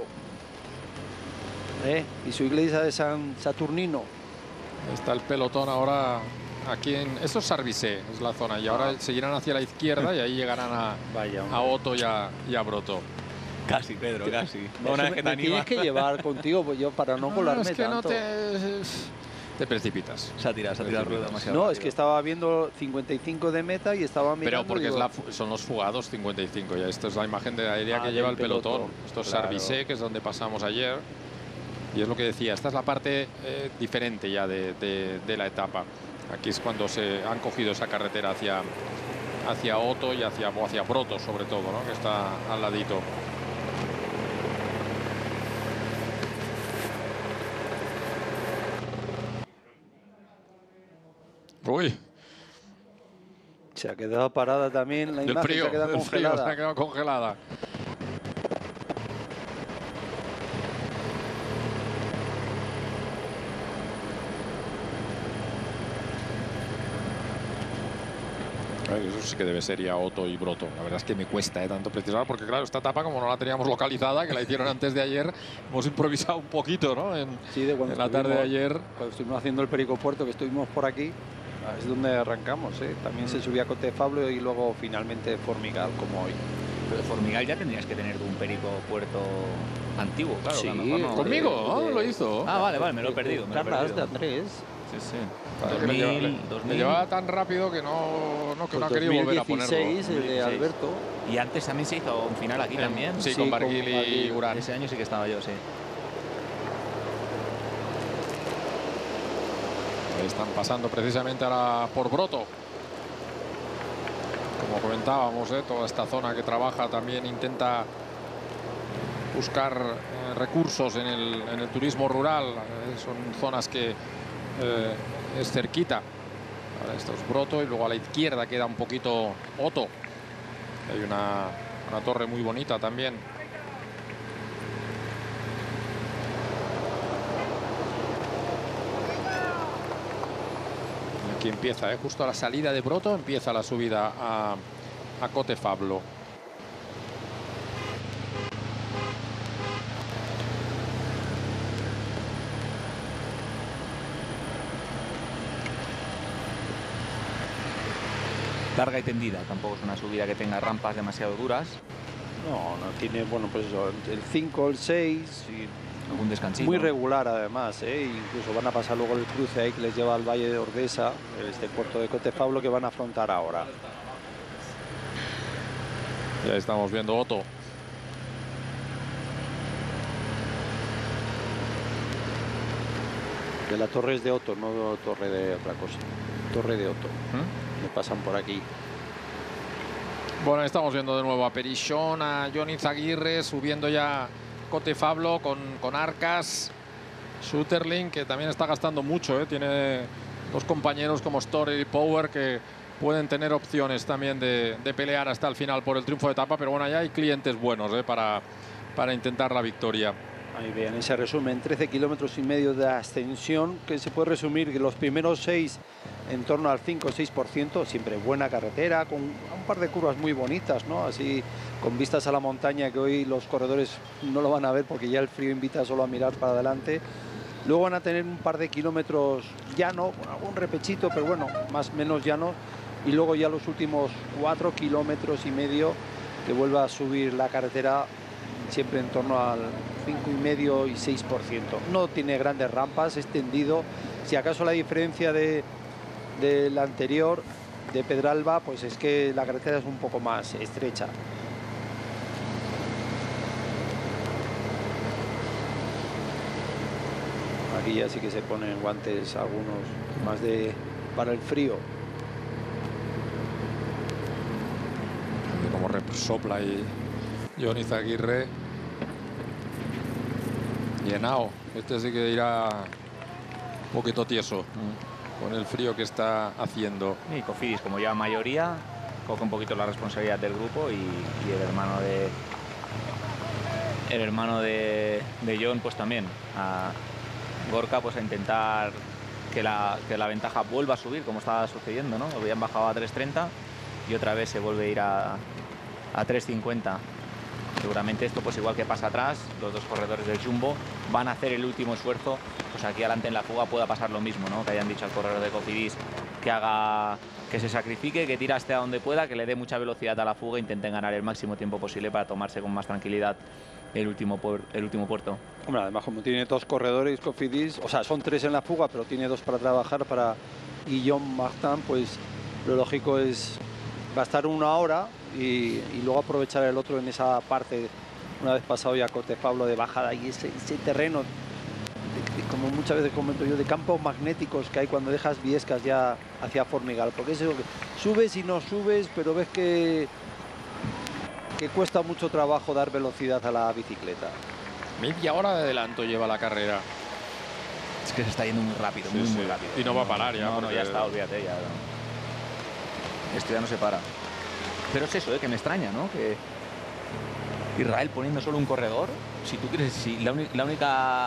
y su iglesia de San Saturnino. Está el pelotón ahora aquí en... Esto es Sarvisé, es la zona. Y ahora seguirán hacia la izquierda y ahí llegarán a Oto y a Broto. Casi, Pedro, casi. Una vez que me tienes que llevar contigo, pues yo para no colarme es que tanto. No te precipitas. Se ha tirado el ruedo demasiado. No, rápido. es que estaba viendo 55 de meta y estaba mirando. Pero porque son los fugados 55. Ya esto es la imagen de aérea que lleva el pelotón. Esto es claro. Sarvisé, que es donde pasamos ayer. Y es lo que decía, esta es la parte diferente ya de la etapa. Aquí es cuando se han cogido esa carretera hacia Oto y hacia Broto, sobre todo, ¿no? Que está al ladito. Uy. Se ha quedado parada también la imagen, se ha quedado congelada. Se ha quedado congelada. Eso sí que debe ser ya Oto y Broto. La verdad es que me cuesta tanto precisar, porque claro, esta etapa como no la teníamos localizada, que la hicieron antes de ayer, hemos improvisado un poquito, ¿no? En la tarde de ayer. Cuando estuvimos haciendo el Perico Puerto, que estuvimos por aquí, es donde arrancamos, ¿eh? También se subía a Cote Fablo y luego finalmente Formigal, como hoy. Pero de Formigal ya tendrías que tener un Perico Puerto antiguo, claro. Sí, que a lo mejor no, conmigo, lo hizo. Ah, vale, me lo he perdido. Carlas de Andrés. Sí, sí. Me llevaba tan rápido que no ha querido volver a ponerlo. 2016, el de Alberto. Y antes también se hizo un final aquí también. Sí, con Barguil y Urán. Ese año sí que estaba yo, sí. Están pasando precisamente ahora por Broto. Como comentábamos, toda esta zona que trabaja también intenta buscar recursos en el turismo rural. Son zonas que es cerquita. Ahora esto es Broto y luego a la izquierda queda un poquito Oto. Hay una torre muy bonita también. Aquí empieza, justo a la salida de Broto empieza la subida a Cote Fablo. Larga y tendida, tampoco es una subida que tenga rampas demasiado duras. No tiene, bueno, pues eso, el 5, el 6 y algún descansito. Muy regular además, incluso van a pasar luego el cruce ahí que les lleva al Valle de Ordesa, este puerto de Cote Fablo que van a afrontar ahora. Ya estamos viendo Oto. De la torre es de Oto, no torre de otra cosa. Torre de Oto. Me pasan por aquí. Bueno, estamos viendo de nuevo a Perichón, a Johnny Zaguirre subiendo ya Cote Fablo con Arcas. Schutterling, que también está gastando mucho, tiene dos compañeros como Storer y Power que pueden tener opciones también de pelear hasta el final por el triunfo de etapa, pero bueno, ya hay clientes buenos para intentar la victoria. Ahí vean ese resumen, 13 kilómetros y medio de ascensión, que se puede resumir que los primeros 6 en torno al 5 o 6%, siempre buena carretera, con un par de curvas muy bonitas, ¿no? Así con vistas a la montaña, que hoy los corredores no lo van a ver porque ya el frío invita solo a mirar para adelante. Luego van a tener un par de kilómetros llano, con algún repechito, pero bueno, más o menos llano. Y luego ya los últimos 4 kilómetros y medio que vuelva a subir la carretera siempre en torno al 5,5 y 6%. No tiene grandes rampas, es tendido. Si acaso la diferencia del anterior, de Pedralba, pues es que la carretera es un poco más estrecha. Aquí ya sí que se ponen guantes algunos más para el frío. Como resopla y Johnny Zaguirre. Y Henao, este sí que irá un poquito tieso con el frío que está haciendo. Y Cofidis, como lleva mayoría, coge un poquito la responsabilidad del grupo y el hermano de John pues también. A Gorka pues a intentar que la ventaja vuelva a subir como estaba sucediendo, ¿no? Habían bajado a 3.30 y otra vez se vuelve a ir a 3.50. seguramente esto, pues igual que pasa atrás, los dos corredores del Jumbo van a hacer el último esfuerzo, pues aquí adelante en la fuga pueda pasar lo mismo, ¿no? Que hayan dicho al corredor de Cofidis que se sacrifique, que tire hasta donde pueda, que le dé mucha velocidad a la fuga e intenten ganar el máximo tiempo posible para tomarse con más tranquilidad el último puerto. Hombre, además como tiene 2 corredores Cofidis, o sea, son 3 en la fuga, pero tiene 2 para trabajar para Guillaume Martin, pues lo lógico es va a estar 1 hora y luego aprovechar el otro en esa parte, una vez pasado ya Cotefablo de bajada y ese terreno, como muchas veces comento yo, de campos magnéticos que hay cuando dejas Viescas ya hacia Formigal, porque es eso que subes y no subes, pero ves que cuesta mucho trabajo dar velocidad a la bicicleta. Media hora de adelanto lleva la carrera. Es que se está yendo muy rápido, Sí, muy sí. rápido. Y no va a parar ya, No, porque- ya está, olvídate ya. No. Esto ya no se para. Pero es eso, que me extraña, ¿no? Que Israel poniendo solo un corredor, si tú quieres, si la única,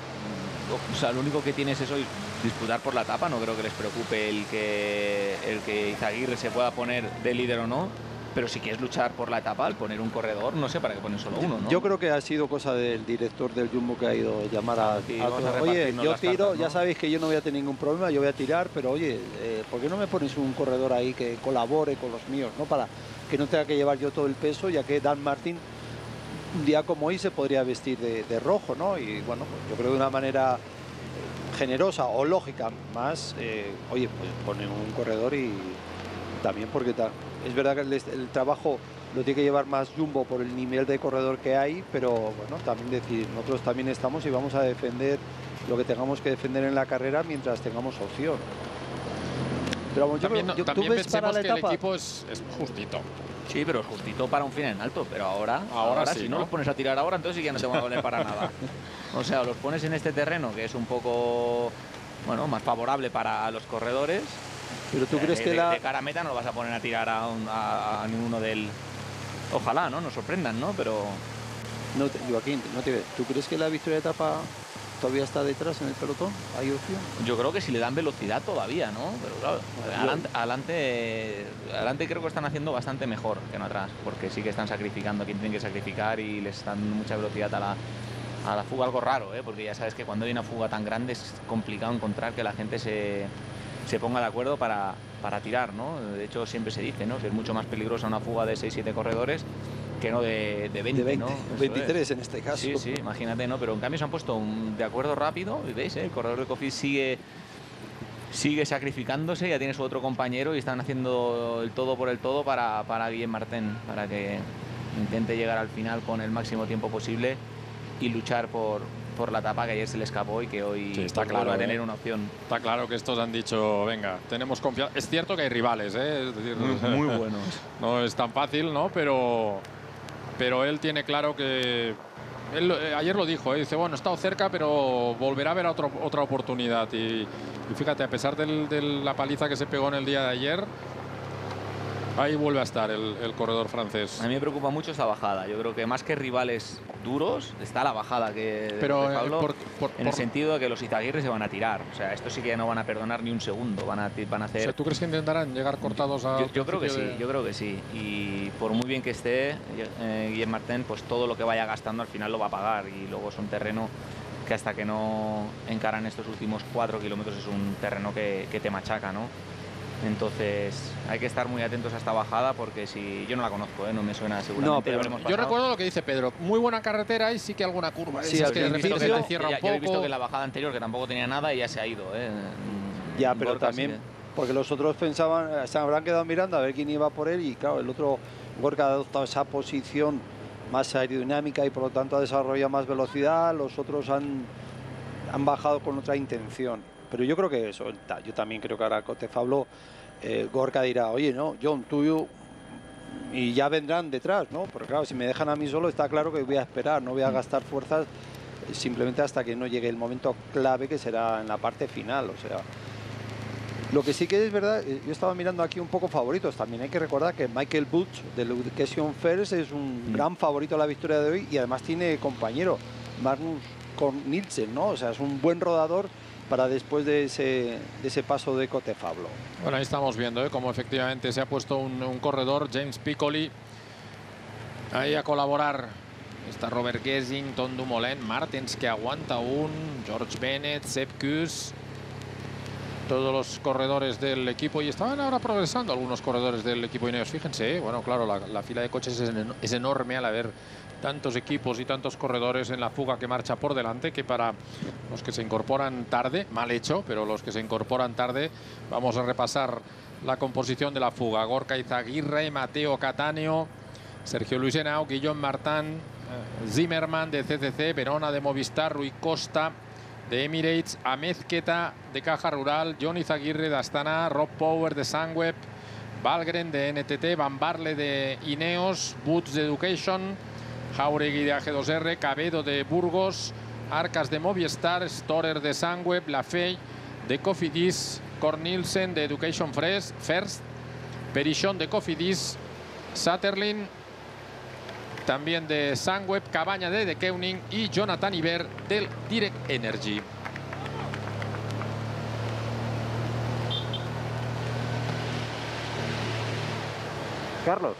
o sea, lo único que tienes es hoy disputar por la etapa, no creo que les preocupe el que Izaguirre se pueda poner de líder o no. Pero si quieres luchar por la etapa, al poner un corredor, no sé para qué poner solo uno, ¿no? Yo creo que ha sido cosa del director del Jumbo que ha ido a llamar a Sí, vamos a oye, repartirnos yo las tiro, cartas, ¿no? ya sabéis que yo no voy a tener ningún problema, yo voy a tirar, pero oye, ¿por qué no me pones un corredor ahí que colabore con los míos, ¿no? Para que no tenga que llevar yo todo el peso, ya que Dan Martin un día como hoy se podría vestir de rojo, ¿no? Y bueno, pues yo creo de una manera generosa o lógica más, oye, pues pone un corredor y también porque es verdad que el trabajo lo tiene que llevar más Jumbo por el nivel de corredor que hay, pero bueno, también decir, nosotros también estamos y vamos a defender lo que tengamos que defender en la carrera mientras tengamos opción. Pero bueno, También, ¿tú también ves para pensemos la que el etapa? equipo es justito. Sí, pero justito para un final en alto. Pero ahora sí, si ¿no? no los pones a tirar ahora, entonces sí que no te van a valer para nada. O sea, los pones en este terreno que es un poco, bueno, más favorable para los corredores. Pero tú crees que de cara a meta no lo vas a poner a tirar a ninguno del... Ojalá, ¿no? Nos sorprendan, ¿no? Pero... No, Joaquín, ¿tú crees que la victoria de etapa todavía está detrás en el pelotón? ¿Hay opción? Yo creo que si le dan velocidad todavía, ¿no? Pero claro, adelante creo que están haciendo bastante mejor que en atrás, porque sí que están sacrificando a quien tienen que sacrificar y les están dando mucha velocidad a la fuga, algo raro, ¿eh? Porque ya sabes que cuando hay una fuga tan grande es complicado encontrar que la gente se ponga de acuerdo para tirar, ¿no? De hecho siempre se dice, ¿no? Que es mucho más peligrosa una fuga de 6-7 corredores que no de 20, De 20, ¿no? Eso 23 es. en este caso. Sí, sí, imagínate, ¿no? Pero en cambio se han puesto de acuerdo rápido y veis, el corredor de Cofidis sigue sacrificándose, ya tiene su otro compañero y están haciendo el todo por el todo para Guillaume Martin, para que intente llegar al final con el máximo tiempo posible y luchar por la etapa que ayer se le escapó y que hoy Sí, está pues, claro, vuelve a tener una opción. Está claro que estos han dicho, venga, tenemos confianza. Es cierto que hay rivales, ¿eh? Es decir, Muy buenos. no es tan fácil, ¿no? Pero él tiene claro que... ayer lo dijo, ¿eh? Dice, bueno, he estado cerca, pero volverá a haber otra oportunidad. Y fíjate, a pesar de la paliza que se pegó en el día de ayer, ahí vuelve a estar el corredor francés. A mí me preocupa mucho esta bajada. Yo creo que más que rivales duros, está la bajada que Pero de Pablo, en el por- sentido de que los Izaguirre se van a tirar. O sea, esto sí que no van a perdonar ni un segundo. Van a o hacer... sea, ¿tú crees que intentarán llegar cortados a... Yo creo que sí, yo creo que sí. Y por muy bien que esté Guillaume Martin, pues todo lo que vaya gastando al final lo va a pagar. Y luego es un terreno que hasta que no encaran estos últimos 4 kilómetros es un terreno que te machaca, ¿no? Entonces hay que estar muy atentos a esta bajada porque si yo no la conozco, no me suena seguramente. No, pero habremos Yo pasado. recuerdo lo que dice Pedro, muy buena carretera y sí que alguna curva. Sí, es al que de repente principio- te cierra un ya he visto poco. que la bajada anterior, que tampoco tenía nada, y ya se ha ido. Ya, En pero Gorka, también, sí porque los otros pensaban, se habrán quedado mirando a ver quién iba por él y claro, el otro Gorka ha adoptado esa posición más aerodinámica y por lo tanto ha desarrollado más velocidad, los otros han bajado con otra intención. Pero yo creo que eso, yo también creo que ahora Cotefablo, Gorka dirá, oye, no, John, tuyo, y ya vendrán detrás, ¿no? Porque claro, si me dejan a mí solo está claro que voy a esperar, no voy a gastar fuerzas simplemente hasta que no llegue el momento clave que será en la parte final, o sea... Lo que sí que es verdad, yo estaba mirando aquí un poco favoritos. También hay que recordar que Michael Butch de Education First es un gran favorito a la victoria de hoy y además tiene compañero Magnus Korn Nielsen, ¿no? O sea, es un buen rodador para después de ese paso de Cotefablo. Bueno, ahí estamos viendo cómo efectivamente se ha puesto un corredor, James Piccoli, Ahí a colaborar está Robert Gesing, Tom Dumoulin, Martens, que aguanta George Bennett, Sepp Kuss, todos los corredores del equipo, y estaban ahora progresando algunos corredores del equipo Ineos. Fíjense, bueno, claro, la fila de coches es enorme al haber tantos equipos y tantos corredores en la fuga que marcha por delante, que para los que se incorporan tarde, mal hecho, pero los que se incorporan tarde, vamos a repasar la composición de la fuga. Gorka Izaguirre, Mateo Cattaneo, Sergio Luis Henao, Guillaume Martin, Zimmerman de CCC, Verona de Movistar, Rui Costa de Emirates, Amezqueta de Caja Rural, John Izaguirre de Astana, Rob Power de Sunweb, Valgren de NTT, Van Barle de Ineos, Boots de Education, Jauregui de AG2R, Cabedo de Burgos, Arcas de Movistar, Storer de Sunweb, Lafay de Cofidis, Cornelsen de Education First, Perichon de Cofidis, Satterlin también de Sunweb, Cabaña de Keuning y Jonathan Iber del Direct Energy. Carlos.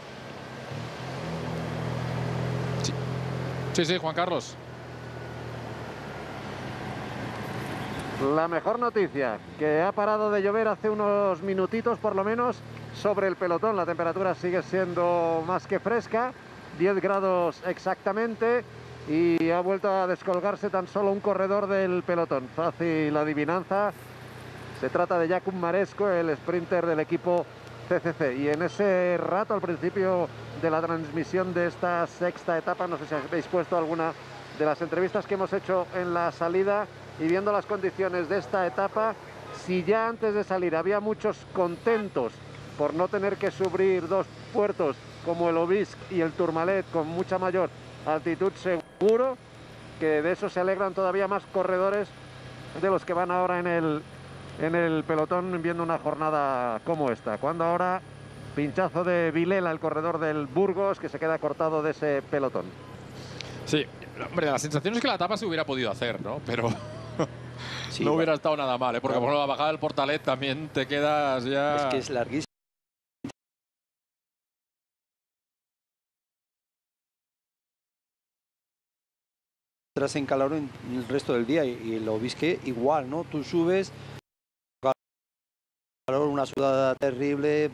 Sí, Juan Carlos. La mejor noticia, que ha parado de llover hace unos minutitos por lo menos sobre el pelotón. La temperatura sigue siendo más que fresca, 10 grados exactamente, y ha vuelto a descolgarse tan solo un corredor del pelotón. Fácil adivinanza, se trata de Jakub Maresco, el sprinter del equipo CCC. Y en ese rato, al principio de la transmisión de esta sexta etapa, no sé si habéis puesto alguna de las entrevistas que hemos hecho en la salida, y viendo las condiciones de esta etapa, si ya antes de salir había muchos contentos por no tener que subir dos puertos como el Obisque y el Tourmalet con mucha mayor altitud, seguro que de eso se alegran todavía más corredores de los que van ahora en el pelotón viendo una jornada como esta. Cuando ahora pinchazo de Vilela, el corredor del Burgos, que se queda cortado de ese pelotón. Sí, hombre, la sensación es que la etapa se hubiera podido hacer, ¿no? Pero sí, no hubiera estado nada mal, ¿eh? Porque por la bajada del Portalet también te quedas ya... Es que es larguísimo. En calor en el resto del día, y lo Obisque igual, ¿no? Tú subes, calor, una sudada terrible,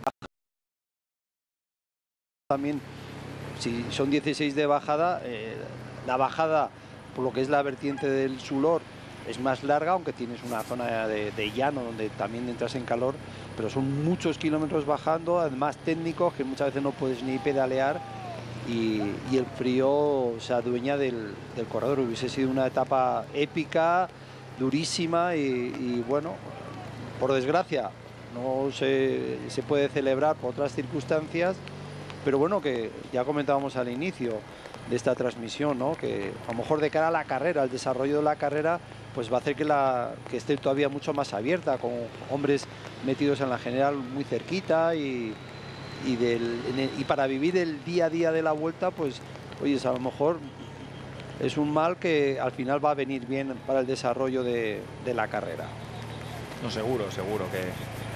también si son 16 de bajada, la bajada por lo que es la vertiente del Sulor es más larga, aunque tienes una zona de llano donde también entras en calor, pero son muchos kilómetros bajando, además técnicos que muchas veces no puedes ni pedalear. Y el frío se adueña del corredor. Hubiese sido una etapa épica, durísima, y bueno, por desgracia no se puede celebrar por otras circunstancias, pero bueno, que ya comentábamos al inicio de esta transmisión, ¿no? Que a lo mejor de cara a la carrera, al desarrollo de la carrera, pues va a hacer que esté todavía mucho más abierta, con hombres metidos en la general muy cerquita, y para vivir el día a día de la vuelta, pues oye, a lo mejor es un mal que al final va a venir bien para el desarrollo de la carrera. No, seguro que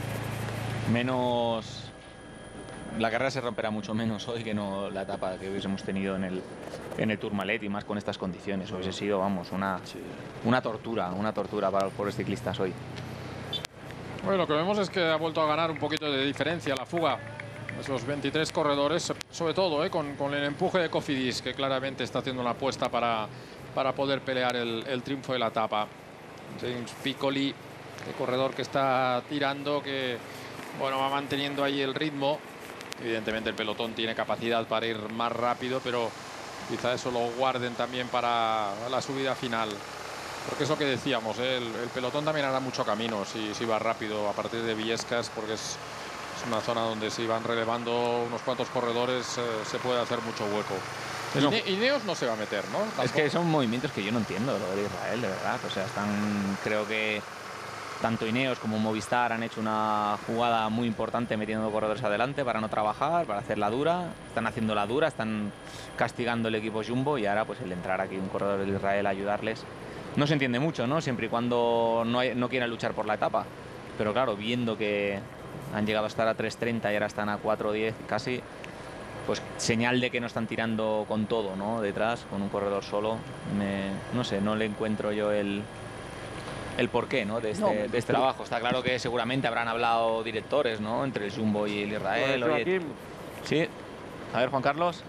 menos... La carrera se romperá mucho menos hoy que no la etapa que hubiésemos tenido en el Tourmalet, y más con estas condiciones. Hubiese sido, vamos, una tortura para los pobres ciclistas hoy. Bueno, lo que vemos es que ha vuelto a ganar un poquito de diferencia la fuga. Esos 23 corredores, sobre todo con el empuje de Cofidis, que claramente está haciendo una apuesta para poder pelear el triunfo de la etapa. James Piccoli, el corredor que está tirando, que bueno, va manteniendo ahí el ritmo. Evidentemente el pelotón tiene capacidad para ir más rápido, pero quizá eso lo guarden también para la subida final. Porque es lo que decíamos, el pelotón también hará mucho camino si va rápido a partir de Viescas, porque es una zona donde si van relevando unos cuantos corredores se puede hacer mucho hueco. No. Ineos no se va a meter, ¿no? Tampoco. Es que son movimientos que yo no entiendo, lo de Israel, de verdad. O sea, creo que tanto Ineos como Movistar han hecho una jugada muy importante metiendo corredores adelante para no trabajar, para hacer la dura. Están haciendo la dura, están castigando el equipo Jumbo, y ahora pues el entrar aquí un corredor de Israel a ayudarles no se entiende mucho, ¿no? Siempre y cuando no quieran luchar por la etapa. Pero claro, viendo que han llegado a estar a 3:30 y ahora están a 4:10 casi, pues señal de que no están tirando con todo, ¿no? Detrás, con un corredor solo. No sé, no le encuentro yo el porqué, ¿no? de este trabajo. Está claro que seguramente habrán hablado directores, ¿no? Entre el Jumbo y el Israel. Oye, sí. A ver, Juan Carlos.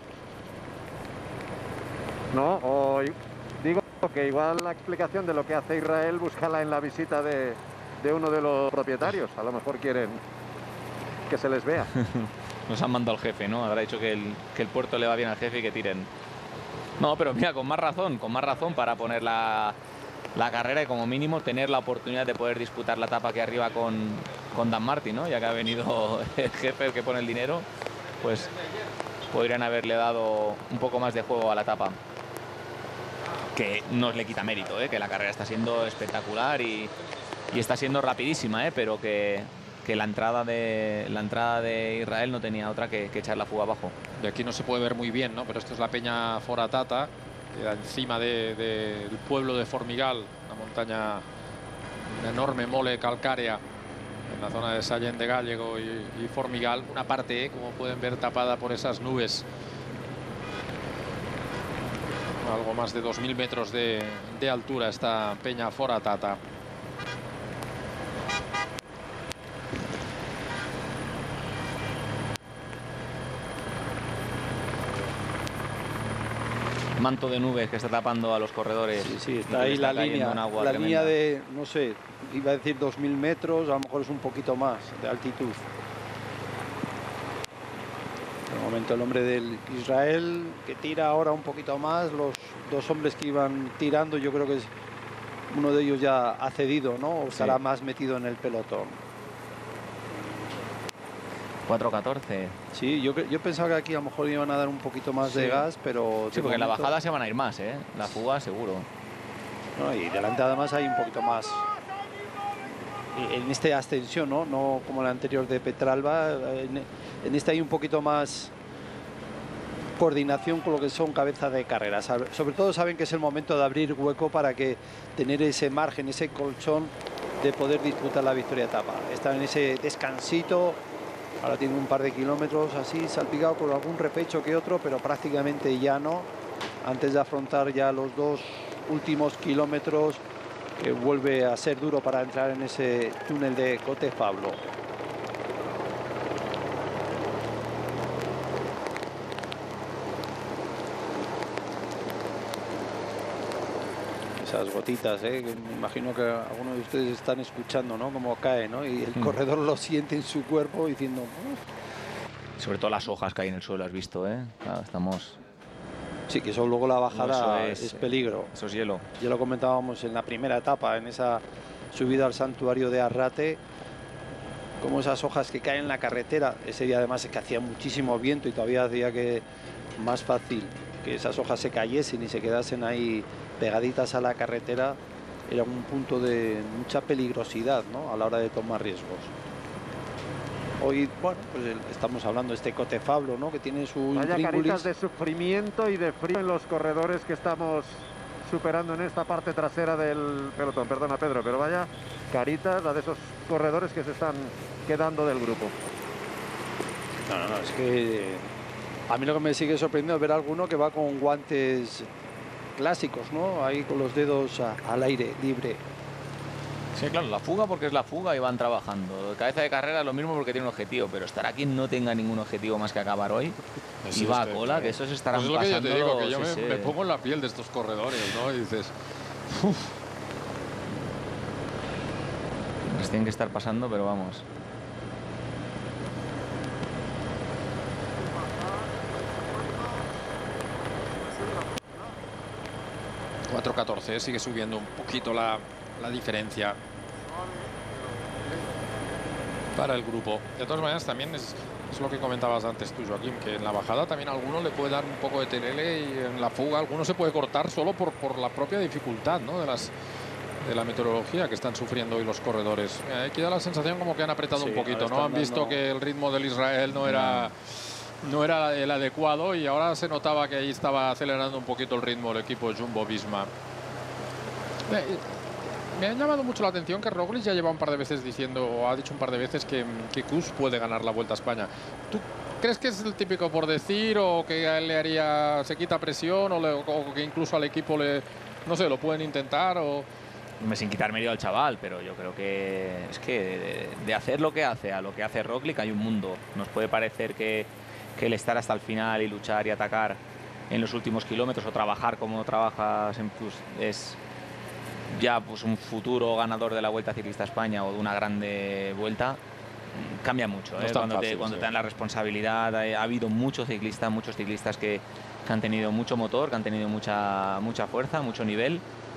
No, digo que igual la explicación de lo que hace Israel, búscala en la visita de uno de los propietarios. A lo mejor quieren que se les vea. Nos han mandado al jefe, ¿no? Habrá dicho que el puerto le va bien al jefe y que tiren. No, pero mira, con más razón para poner la carrera y como mínimo tener la oportunidad de poder disputar la etapa aquí arriba con Dan Martin, ¿no? Ya que ha venido el jefe, el que pone el dinero, pues podrían haberle dado un poco más de juego a la etapa. Que no le quita mérito, que la carrera está siendo espectacular y está siendo rapidísima, pero que la entrada de Israel no tenía otra que echar la fuga abajo. De aquí no se puede ver muy bien, ¿no? Pero esto es la peña Foratata, queda encima del pueblo de Formigal, una montaña, una enorme mole calcárea en la zona de Sallent de Gállego y Formigal. Una parte, como pueden ver, tapada por esas nubes. Algo más de 2000 metros de altura esta peña Foratata. Manto de nubes que está tapando a los corredores. Sí, está ahí la línea de, no sé, iba a decir 2000 metros, a lo mejor es un poquito más de altitud. De momento el hombre del Israel que tira ahora un poquito más, los dos hombres que iban tirando, yo creo que uno de ellos ya ha cedido, ¿no? O estará más metido en el pelotón. 4:14. Sí, yo pensaba que aquí a lo mejor iban a dar un poquito más de gas, pero... Sí, porque en la bajada se van a ir más, La fuga seguro. No, y delante además hay un poquito más. En esta ascensión, no como la anterior de Petralba, en esta hay un poquito más coordinación con lo que son cabezas de carrera. Sobre todo saben que es el momento de abrir hueco para que tener ese margen, ese colchón de poder disputar la victoria de etapa. Están en ese descansito. Ahora tiene un par de kilómetros así, salpicado con algún repecho que otro, pero prácticamente llano. Antes de afrontar ya los dos últimos kilómetros, que vuelve a ser duro para entrar en ese túnel de Cotefablo. Esas gotitas, que me imagino que algunos de ustedes están escuchando, ¿no? Cómo cae, ¿no? Y el corredor lo siente en su cuerpo diciendo... Uf. Sobre todo las hojas que hay en el suelo, has visto, Claro, estamos... Sí, que eso luego la bajada es peligro. Eso es hielo. Ya lo comentábamos en la primera etapa, en esa subida al santuario de Arrate, como esas hojas que caen en la carretera. Ese día además es que hacía muchísimo viento y todavía hacía que más fácil que esas hojas se cayesen y se quedasen ahí pegaditas a la carretera. Era un punto de mucha peligrosidad, ¿no? A la hora de tomar riesgos. Hoy, bueno, pues estamos hablando de este Cotefablo, ¿no? Que tiene su Vaya intríngulis. caritas de sufrimiento y de frío en los corredores que estamos superando en esta parte trasera del pelotón. Perdona, Pedro, pero vaya caritas la de esos corredores que se están quedando del grupo. No, es que a mí lo que me sigue sorprendiendo es ver a alguno que va con guantes clásicos, ¿no? Ahí con los dedos al aire, libre. Sí, claro, la fuga porque es la fuga y van trabajando. Cabeza de carrera es lo mismo porque tiene un objetivo, pero estar aquí no tenga ningún objetivo más que acabar hoy y va a cola, que eso se estarán pues es lo pasando. Que yo te digo, que yo me pongo en la piel de estos corredores, ¿no? Y dices... Uf. Les tienen que estar pasando, pero vamos. ...4:14, sigue subiendo un poquito la diferencia para el grupo. De todas maneras, también es lo que comentabas antes tú, Joaquín, que en la bajada también a alguno le puede dar un poco de telele y en la fuga alguno se puede cortar solo por la propia dificultad, ¿no? de la meteorología que están sufriendo hoy los corredores. Aquí da la sensación como que han apretado un poquito, ¿no? Han visto que el ritmo del Israel no era el adecuado y ahora se notaba que ahí estaba acelerando un poquito el ritmo el equipo Jumbo-Visma. Me ha llamado mucho la atención que Roglic ya lleva un par de veces diciendo, o ha dicho un par de veces que Kuss puede ganar la Vuelta a España. ¿Tú ¿Crees que es el típico por decir o que a él le haría, se quita presión o que incluso al equipo le, no sé, lo pueden intentar o...? Sin quitar mérito al chaval, pero yo creo que es que de hacer lo que hace a lo que hace Roglic hay un mundo. Nos puede parecer que el estar hasta el final y luchar y atacar en los últimos kilómetros o trabajar como trabajas es ya pues un futuro ganador de la Vuelta Ciclista a España o de una grande vuelta. Cambia mucho, no cuando fácil, te sí. dan la responsabilidad. Ha habido muchos ciclistas que han tenido mucho motor, que han tenido mucha fuerza, mucho nivel,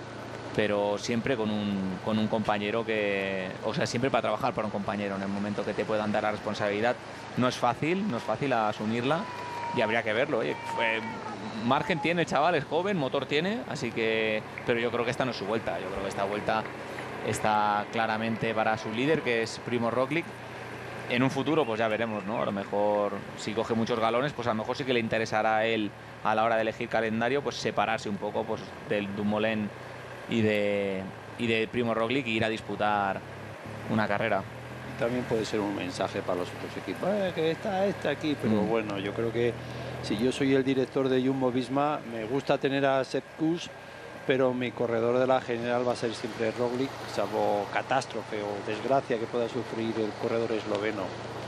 pero siempre con un compañero siempre para trabajar para un compañero en el momento que te puedan dar la responsabilidad. No es fácil asumirla y habría que verlo. Oye, margen tiene el chaval, es joven, motor tiene, así que, pero yo creo que esta no es su vuelta. Yo creo que esta vuelta está claramente para su líder, que es Primož Roglic. En un futuro pues ya veremos, ¿no? A lo mejor si coge muchos galones, pues a lo mejor sí que le interesará a él a la hora de elegir calendario, pues separarse un poco pues del Dumoulin y de Primož Roglic y ir a disputar una carrera. También puede ser un mensaje para los otros equipos, que está aquí, pero bueno, yo creo que si yo soy el director de Jumbo-Visma, me gusta tener a Sepp Kuss, pero mi corredor de la general va a ser siempre Roglic, salvo catástrofe o desgracia que pueda sufrir el corredor esloveno.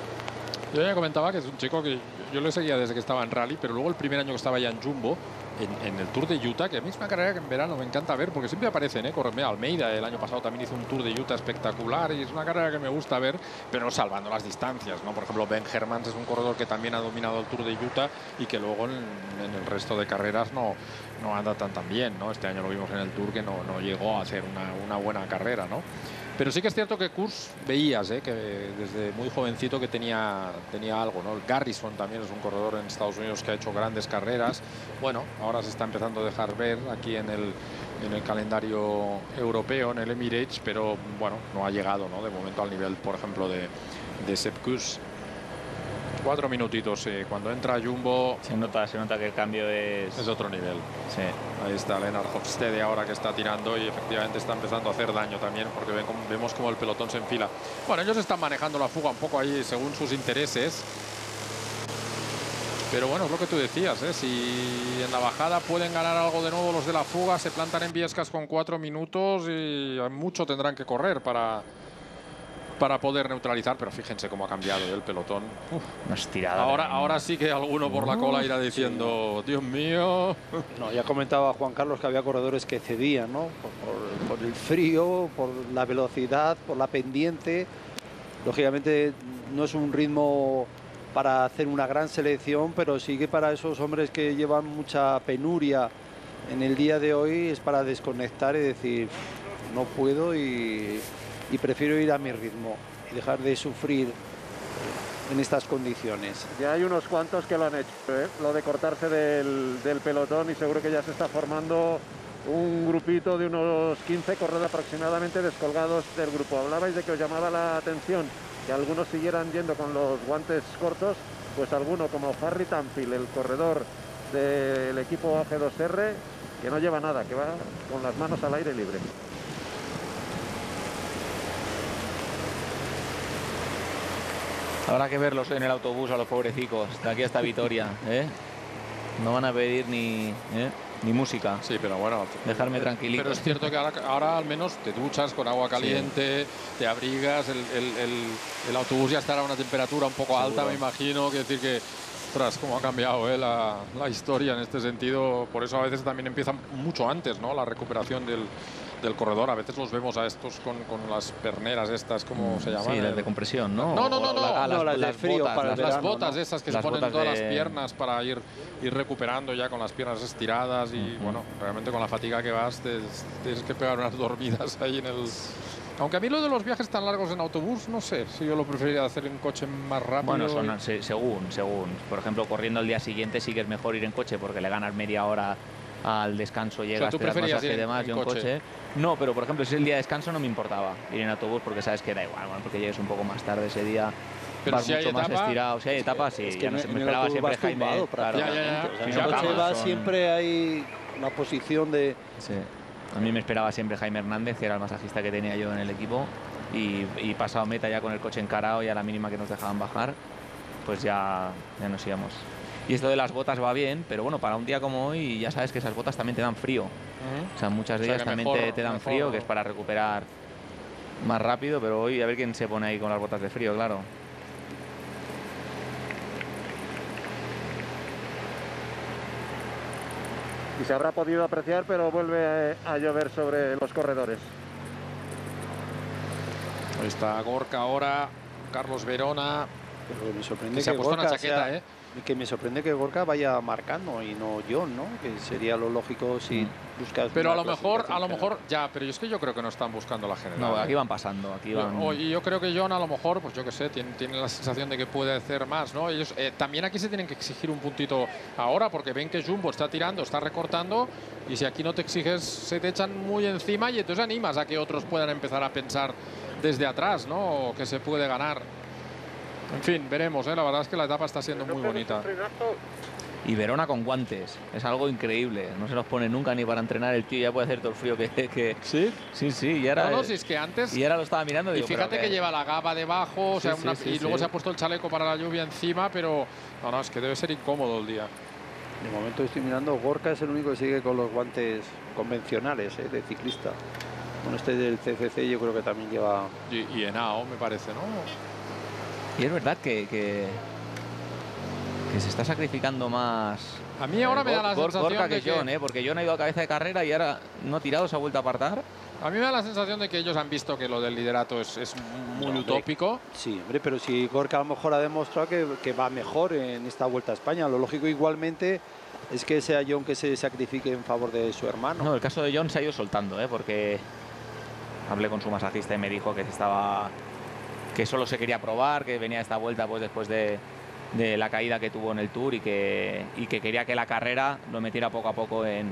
Yo ya comentaba que es un chico que yo le seguía desde que estaba en Rally, pero luego el primer año que estaba ya en Jumbo, en el Tour de Utah, que a mí es una carrera que en verano me encanta ver, porque siempre aparecen, Mira, Almeida el año pasado también hizo un Tour de Utah espectacular y es una carrera que me gusta ver, pero salvando las distancias, ¿no? Por ejemplo, Ben Hermans es un corredor que también ha dominado el Tour de Utah y que luego en el resto de carreras no anda tan bien, ¿no? Este año lo vimos en el Tour que no llegó a hacer una buena carrera, ¿no? Pero sí que es cierto que Kuss veías que desde muy jovencito que tenía algo, ¿no? El Garrison también es un corredor en Estados Unidos que ha hecho grandes carreras. Bueno, ahora se está empezando a dejar ver aquí en el calendario europeo, en el Emirates, pero bueno, no ha llegado, ¿no? De momento al nivel, por ejemplo, de Sepp Kuss. 4 minutitos, cuando entra Jumbo... Se nota que el cambio es otro nivel. Sí. Ahí está Lennart Hofstede ahora que está tirando y efectivamente está empezando a hacer daño también porque vemos como el pelotón se enfila. Bueno, ellos están manejando la fuga un poco ahí según sus intereses. Pero bueno, es lo que tú decías, si en la bajada pueden ganar algo de nuevo los de la fuga, se plantan en Biescas con 4 minutos y mucho tendrán que correr para poder neutralizar, pero fíjense cómo ha cambiado el pelotón. Una estirada. Ahora sí que alguno por la cola irá diciendo, Dios mío. No, ya comentaba Juan Carlos que había corredores que cedían, ¿no? Por el frío, por la velocidad, por la pendiente. Lógicamente no es un ritmo para hacer una gran selección, pero sí que para esos hombres que llevan mucha penuria en el día de hoy es para desconectar y decir, no puedo y prefiero ir a mi ritmo y dejar de sufrir en estas condiciones. Ya hay unos cuantos que lo han hecho, lo de cortarse del pelotón, y seguro que ya se está formando un grupito de unos 15 corredores aproximadamente descolgados del grupo. Hablabais de que os llamaba la atención que algunos siguieran yendo con los guantes cortos, pues alguno como Harry Tanfield, el corredor del equipo AG2R, que no lleva nada, que va con las manos al aire libre. Habrá que verlos en el autobús a los pobrecicos de aquí hasta Vitoria, No van a pedir ni música. Sí, pero bueno, dejarme tranquilito. Pero es cierto que ahora al menos te duchas con agua caliente, te abrigas, el autobús ya estará a una temperatura un poco alta, me imagino, que decir que, ostras, cómo ha cambiado la historia en este sentido. Por eso a veces también empieza mucho antes, ¿no? La recuperación del corredor. A veces los vemos a estos con las perneras estas, ¿cómo se llaman? Sí, las de compresión, ¿no? No, las de frío botas, para el verano, las botas, ¿no? Esas que se ponen todas las piernas para ir recuperando ya con las piernas estiradas y bueno, realmente con la fatiga que vas tienes que pegar unas dormidas ahí en el... Aunque a mí lo de los viajes tan largos en autobús, no sé si yo lo preferiría hacer en coche más rápido. Bueno, según. Por ejemplo, corriendo al día siguiente sí que es mejor ir en coche porque le ganas media hora al descanso, llegas, ¿tú preferías y demás, yo en coche. No, pero por ejemplo, si es el día de descanso no me importaba ir en autobús porque sabes que da igual, bueno, porque llegues un poco más tarde ese día. Pero vas si mucho hay más etapa, estirado. Si hay etapas, sí. Es que Ya no sé, me esperaba siempre Jaime. Claro, ya. En el coche siempre hay una posición de... Sí. A mí me esperaba siempre Jaime Hernández, que era el masajista que tenía yo en el equipo. Y pasado meta ya con el coche encarado y a la mínima que nos dejaban bajar. pues ya nos íbamos. Y esto de las botas va bien, pero bueno, para un día como hoy ya sabes que esas botas también te dan frío. O sea, muchas de ellas también te dan frío, que es para recuperar más rápido, pero hoy a ver quién se pone ahí con las botas de frío, claro. Y se habrá podido apreciar, pero vuelve a llover sobre los corredores. Ahí está Gorka ahora, Carlos Verona. Pero me sorprende Se ha que puesto una Gorka chaqueta, sea- que me sorprende que Gorka vaya marcando y no John, ¿no? Que sería lo lógico si buscas. Pero una a lo clasificación mejor, ya, pero es que yo creo que no están buscando la general. No, aquí van pasando, aquí van... Y yo creo que John a lo mejor, pues yo qué sé, tiene la sensación de que puede hacer más, ¿no? Ellos también aquí se tienen que exigir un puntito ahora, porque ven que Jumbo está tirando, está recortando, y si aquí no te exiges, se te echan muy encima y entonces animas a que otros puedan empezar a pensar desde atrás, ¿no? Que se puede ganar. En fin, veremos, ¿eh? La verdad es que la etapa está siendo muy bonita. Y Verona con guantes, es algo increíble. No se los pone nunca ni para entrenar, el tío ya puede hacer todo el frío que... ¿Sí? Sí, y ahora... No, si es que antes... Y ahora lo estaba mirando y Y digo, fíjate pero que lleva la gaba debajo, o sea, sí, y luego sí. se ha puesto el chaleco para la lluvia encima, pero no, es que debe ser incómodo el día. De momento estoy mirando, Gorka es el único que sigue con los guantes convencionales, de ciclista. Bueno, este del CCC yo creo que también lleva... Y Henao, me parece, ¿no? Y es verdad que se está sacrificando más... A mí ahora me da la sensación Gorka de que John, porque John ha ido a cabeza de carrera y ahora no ha tirado, se ha vuelto a apartar. A mí me da la sensación de que ellos han visto que lo del liderato es muy No, utópico. Sí, hombre, pero si Gorka a lo mejor ha demostrado que va mejor en esta Vuelta a España. Lo lógico igualmente es que sea John que se sacrifique en favor de su hermano. No, el caso de John se ha ido soltando, porque hablé con su masajista y me dijo que solo se quería probar, que venía esta vuelta pues después de la caída que tuvo en el Tour y que quería que la carrera lo metiera poco a poco en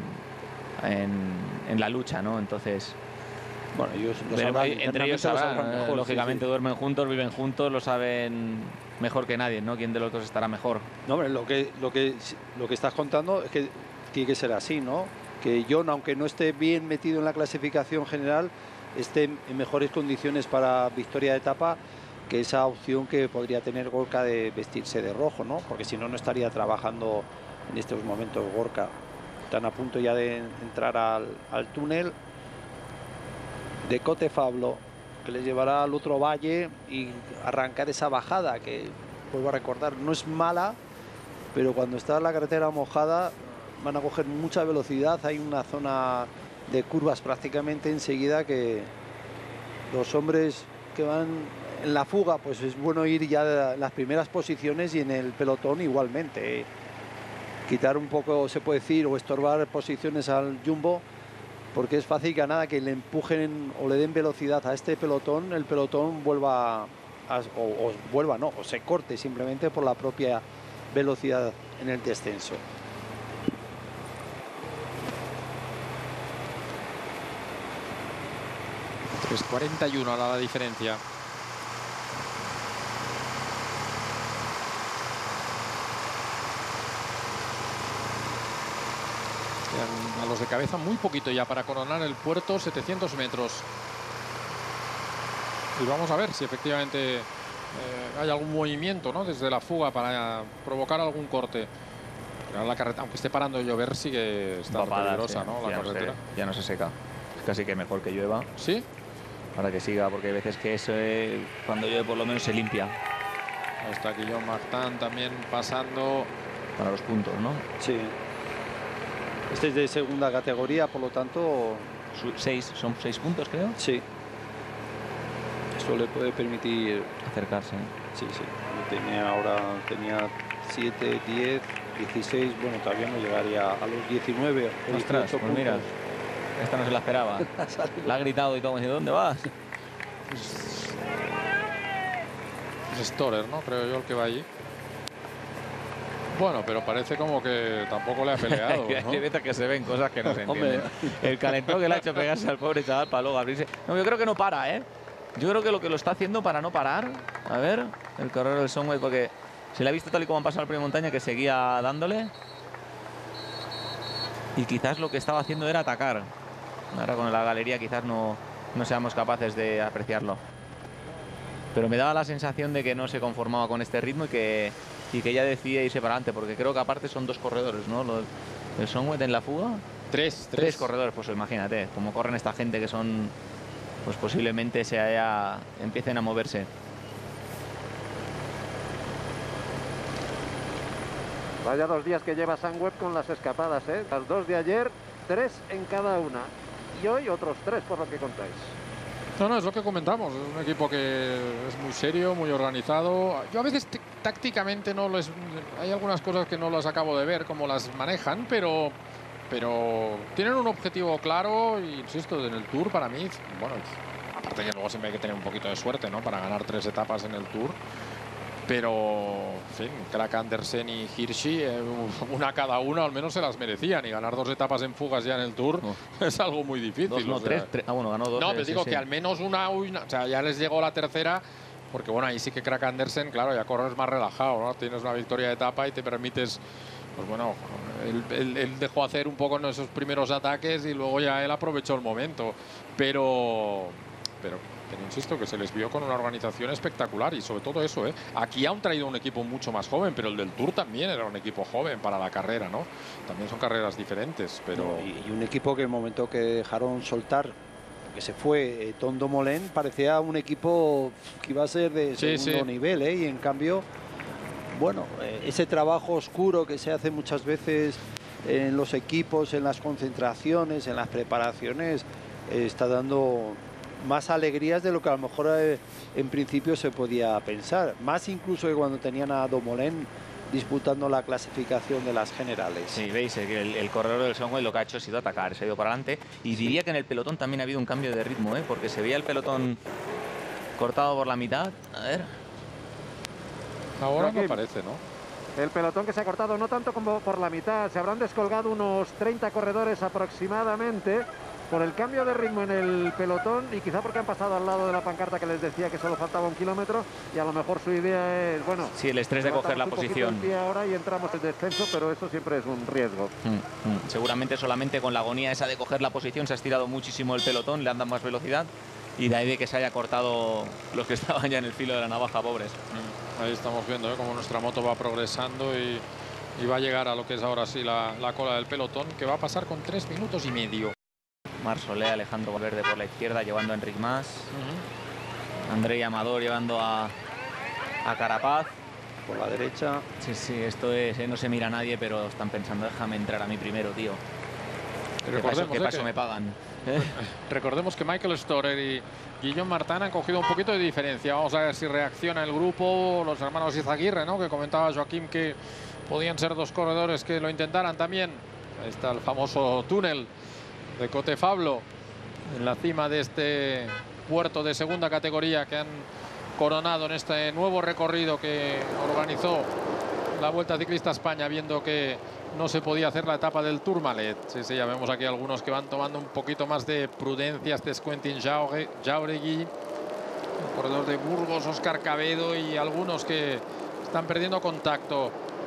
la lucha, ¿no? Entonces, Bueno, ellos lo veremos, sabrán, entre ellos internamente lo sabrán, sabrán mejor, lógicamente sí. duermen juntos, viven juntos, lo saben mejor que nadie, ¿no? ¿Quién de los dos estará mejor? No, hombre, lo que estás contando es que tiene que ser así, ¿no? Que John, aunque no esté bien metido en la clasificación general, esté en mejores condiciones para victoria de etapa que esa opción que podría tener Gorka de vestirse de rojo, ¿no? Porque si no, no estaría trabajando en estos momentos Gorka. Están a punto ya de entrar al túnel de Cotefablo, que les llevará al otro valle y arrancar esa bajada que, vuelvo a recordar, no es mala, pero cuando está la carretera mojada van a coger mucha velocidad. Hay una zona de curvas prácticamente enseguida que los hombres que van en la fuga, pues es bueno ir ya en las primeras posiciones y en el pelotón igualmente. Quitar un poco, se puede decir, o estorbar posiciones al Jumbo, porque es fácil que a nada que le empujen o le den velocidad a este pelotón, el pelotón vuelva o se corte simplemente por la propia velocidad en el descenso. Es 41 a la diferencia. A los de cabeza muy poquito ya para coronar el puerto, 700 metros. Y vamos a ver si efectivamente hay algún movimiento, ¿no? Desde la fuga para provocar algún corte. La carretera, aunque esté parando de llover, sigue estando peligrosa, ¿no? La carretera. Ya no se seca. Es casi que mejor que llueva. ¿Sí? Para que siga, porque hay veces que eso cuando llueve por lo menos se limpia. Ahí está Guillaume Martin también pasando. Para los puntos, ¿no? Sí. Este es de segunda categoría, por lo tanto... Son 6 puntos, creo. Sí. Eso le puede permitir... Acercarse. Sí. Tenía 7, 10, 16... Bueno, todavía no llegaría a los 19. Ostras, pues mira. Esta no se la esperaba. La ha gritado y todo. ¿De dónde vas? Es Storer, ¿no? Creo yo el que va allí. Bueno, pero parece como que tampoco le ha peleado, ¿no? Hay veces que se ven cosas que no se entienden. El calentón que le ha hecho pegarse al pobre chaval para luego abrirse. No, yo creo que no para, ¿eh? Yo creo que lo que lo está haciendo para no parar. A ver, el corredor del Sunweb, porque se le ha visto tal y como han pasado al primer montaña, que seguía dándole. Y quizás lo que estaba haciendo era atacar. Ahora con la galería quizás no seamos capaces de apreciarlo. Pero me daba la sensación de que no se conformaba con este ritmo y que y que ella decide irse para adelante, porque creo que aparte son 2 corredores, ¿no? El Songwet en la fuga. 3 corredores, pues imagínate, como corren esta gente que son, pues posiblemente empiecen a moverse. Vaya 2 días que lleva Sunweb con las escapadas, ¿eh? Las 2 de ayer, 3 en cada una. Y hoy otros 3 por lo que contáis. No, es lo que comentamos. Es un equipo que es muy serio, muy organizado. Yo a veces tácticamente no les... Hay algunas cosas que no las acabo de ver, cómo las manejan, pero tienen un objetivo claro y, insisto, en el Tour para mí, bueno, aparte que luego siempre hay que tener un poquito de suerte, ¿no? Para ganar 3 etapas en el Tour. Pero, en fin, Kraka Andersen y Hirschi, una cada uno al menos se las merecían. Y ganar 2 etapas en fugas ya en el Tour es algo muy difícil. 2, no, 3. Bueno, ganó 2. No, pero digo que al menos una, o sea, ya les llegó la tercera. Porque, bueno, ahí sí que Kraka Andersen, claro, ya corres más relajado, ¿no? Tienes una victoria de etapa y te permites... Pues bueno, él dejó hacer un poco en esos primeros ataques y luego ya él aprovechó el momento. Pero insisto que se les vio con una organización espectacular y sobre todo eso, ¿eh? Aquí han traído un equipo mucho más joven, pero el del Tour también era un equipo joven para la carrera, ¿no? También son carreras diferentes, pero... Y un equipo que en el momento que dejaron soltar, que se fue Tom Dumoulin, parecía un equipo que iba a ser de segundo nivel, ¿eh? Y en cambio, bueno, ese trabajo oscuro que se hace muchas veces en los equipos, en las concentraciones, en las preparaciones, está dando más alegrías de lo que a lo mejor en principio se podía pensar. Más incluso que cuando tenían a Dumoulin disputando la clasificación de las generales. Sí, veis que el corredor del Songway lo que ha hecho ha sido atacar, se ha ido para adelante. Y diría que en el pelotón también ha habido un cambio de ritmo, ¿eh? Porque se veía el pelotón cortado por la mitad. A ver. Ahora no parece, ¿no? El pelotón que se ha cortado no tanto como por la mitad. Se habrán descolgado unos 30 corredores aproximadamente por el cambio de ritmo en el pelotón y quizá porque han pasado al lado de la pancarta que les decía que solo faltaba 1 kilómetro y a lo mejor su idea es, bueno... Sí, el estrés de coger la posición. Ahora y entramos en descenso, pero eso siempre es un riesgo. Seguramente solamente con la agonía esa de coger la posición se ha estirado muchísimo el pelotón, le han dado más velocidad y de ahí de que se haya cortado los que estaban ya en el filo de la navaja, pobres. Ahí estamos viendo cómo nuestra moto va progresando y va a llegar a lo que es ahora sí la cola del pelotón, que va a pasar con 3 minutos y medio. Mar Solé, Alejandro Valverde por la izquierda llevando a Enric Mas. Andrei Amador llevando a Carapaz. Por la derecha. Sí, esto es, no se mira a nadie, pero están pensando, déjame entrar a mí primero, tío. ¿Qué paso me pagan? Recordemos que Michael Storer y Guillaume Martin han cogido un poquito de diferencia. Vamos a ver si reacciona el grupo. Los hermanos Izaguirre, ¿no? Que comentaba Joaquim que podían ser 2 corredores que lo intentaran también. Ahí está el famoso túnel de Cotefablo en la cima de este puerto de segunda categoría que han coronado en este nuevo recorrido que organizó la Vuelta Ciclista España, viendo que no se podía hacer la etapa del Tourmalet. Sí, ya vemos aquí algunos que van tomando un poquito más de prudencia. Este es Quentin Jauregui, el corredor de Burgos, Óscar Cabedo y algunos que están perdiendo contacto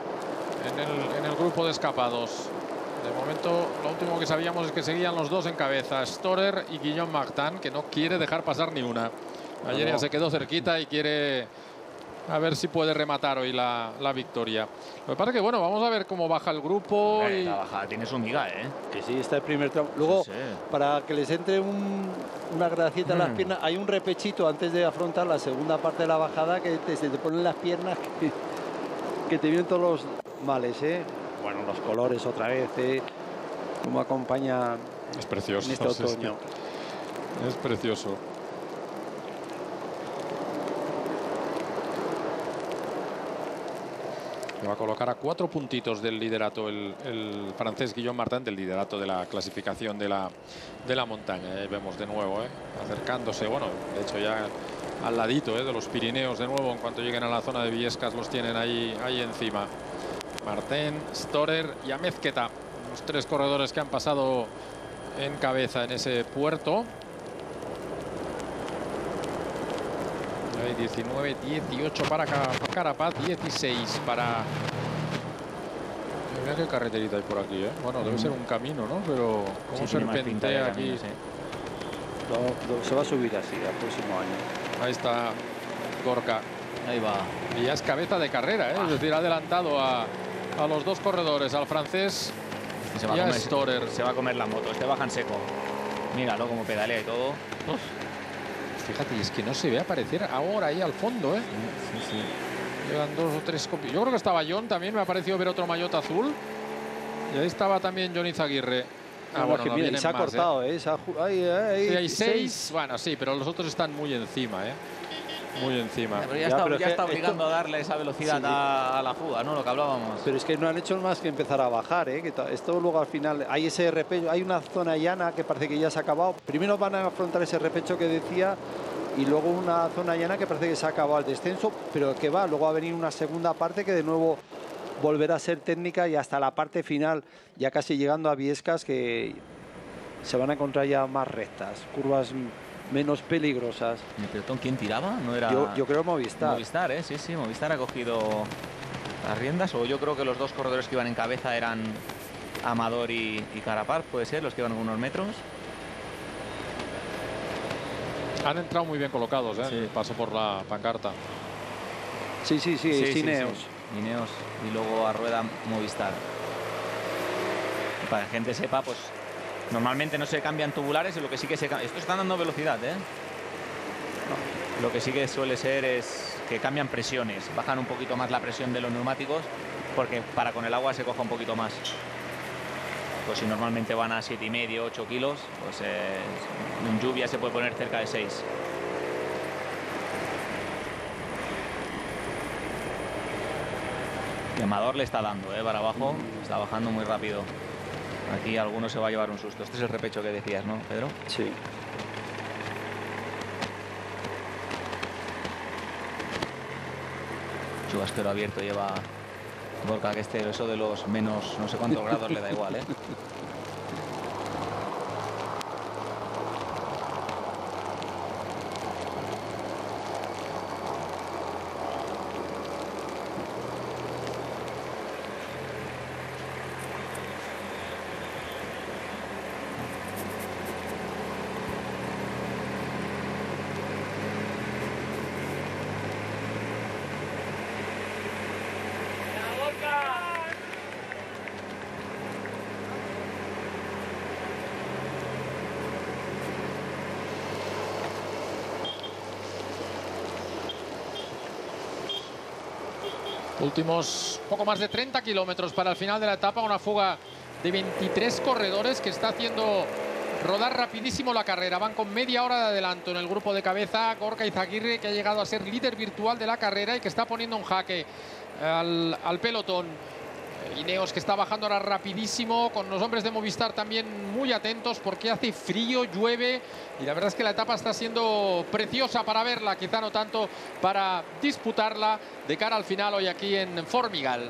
en el grupo de escapados. De momento, lo último que sabíamos es que seguían los 2 en cabeza, Storer y Guillaume Martin, que no quiere dejar pasar ni una. Ayer ya se quedó cerquita y quiere a ver si puede rematar hoy la victoria. Lo que pasa es que, bueno, vamos a ver cómo baja el grupo. La bajada tiene su miga, ¿eh? Que sí, está el primer tramo. Luego, para que les entre una gracieta en las piernas, hay un repechito antes de afrontar la segunda parte de la bajada que se te ponen las piernas que te vienen todos los males, ¿eh? Bueno, los colores otra vez, cómo acompaña es precioso, en este otoño. Es precioso. Le va a colocar a 4 puntitos del liderato el francés Guillaume Martin, del liderato de la clasificación de la montaña. Ahí vemos de nuevo, acercándose, bueno, de hecho ya al ladito de los Pirineos de nuevo. En cuanto lleguen a la zona de Viescas los tienen ahí encima. Martin, Storer y Amezqueta, los 3 corredores que han pasado en cabeza en ese puerto. Hay 19, 18 para Carapaz, 16 para... Mira qué carreterita hay por aquí, ¿eh? Bueno, debe ser un camino, ¿no? Pero cómo serpentea aquí. Camino, se va a subir así al próximo año. Ahí está Gorka Ahí va. Y ya es cabeza de carrera, ¿eh? Es decir, ha adelantado a los dos corredores, al francés Se va, y a a comer, Storer. se va a comer la moto. Este baja en seco. Míralo como pedalea y todo. Uf. Fíjate, y es que no se ve aparecer ahora ahí al fondo, ¿eh? Sí, sí. Llegan 2 o 3 copias. Yo creo que estaba John también, me ha parecido ver otro maillot azul. Y ahí estaba también John Izaguirre. Bueno, que mira, y vienen se ha más, cortado, ¿eh? Ahí, Sí, hay 6. Bueno, sí, pero los otros están muy encima, ¿eh? Muy encima. Pero Ya, ya, pero está es que obligando esto- a darle esa velocidad Sí. a la fuga, ¿no? Lo que hablábamos. Pero es que no han hecho más que empezar a bajar, ¿eh? Esto luego al final hay ese repecho, hay una zona llana que parece que ya se ha acabado. Primero van a afrontar ese repecho que decía y luego una zona llana que parece que se ha acabado el descenso, pero que va, luego va a venir una segunda parte que de nuevo volverá a ser técnica y hasta la parte final, ya casi llegando a Viescas, que se van a encontrar ya más rectas, curvas menos peligrosas. ¿El pelotón quién tiraba? No era... Yo creo Movistar. Movistar, ¿eh? Sí, sí, Movistar ha cogido las riendas. O yo creo que los dos corredores que iban en cabeza eran Amador y Carapaz, puede ser, los que iban unos metros. Han entrado muy bien colocados, ¿eh? Sí. El paso por la pancarta. Sí, Ineos. Sí. Ineos. Y luego a rueda Movistar. Para que la gente sepa, pues normalmente no se cambian tubulares y lo que sí que se cambia. Estos están dando velocidad, ¿eh? Lo que sí que suele ser es que cambian presiones. Bajan un poquito más la presión de los neumáticos porque para con el agua se coja un poquito más. Pues si normalmente van a 7,5, 8 kilos, pues en lluvia se puede poner cerca de 6. Y Amador le está dando, para abajo, está bajando muy rápido. Aquí alguno se va a llevar un susto. Este es el repecho que decías, ¿no, Pedro? Sí. Chubasquero abierto lleva Gorka, que eso de los menos no sé cuántos grados le da igual, ¿eh? Últimos poco más de 30 kilómetros para el final de la etapa. Una fuga de 23 corredores que está haciendo rodar rapidísimo la carrera. Van con media hora de adelanto en el grupo de cabeza. Gorka Izaguirre, que ha llegado a ser líder virtual de la carrera y que está poniendo en jaque al pelotón. Ineos, que está bajando ahora rapidísimo, con los hombres de Movistar también muy atentos porque hace frío, llueve y la verdad es que la etapa está siendo preciosa para verla, quizá no tanto para disputarla de cara al final hoy aquí en Formigal.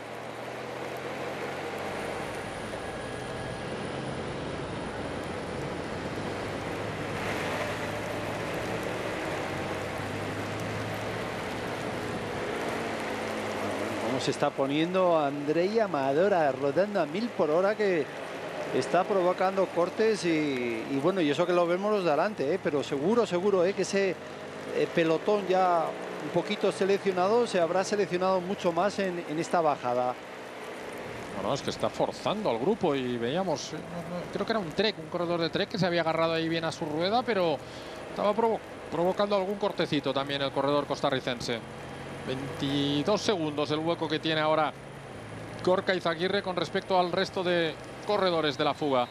Se está poniendo Andrei Amadora rodando a 1000 por hora, que está provocando cortes y bueno, y eso que lo vemos los de adelante, pero seguro que ese pelotón ya un poquito seleccionado se habrá seleccionado mucho más en esta bajada. Bueno, es que está forzando al grupo y veíamos, creo que era un corredor de Trek que se había agarrado ahí bien a su rueda, pero estaba provocando algún cortecito también el corredor costarricense. 22 segundos el hueco que tiene ahora Gorka Izaguirre con respecto al resto de corredores de la fuga.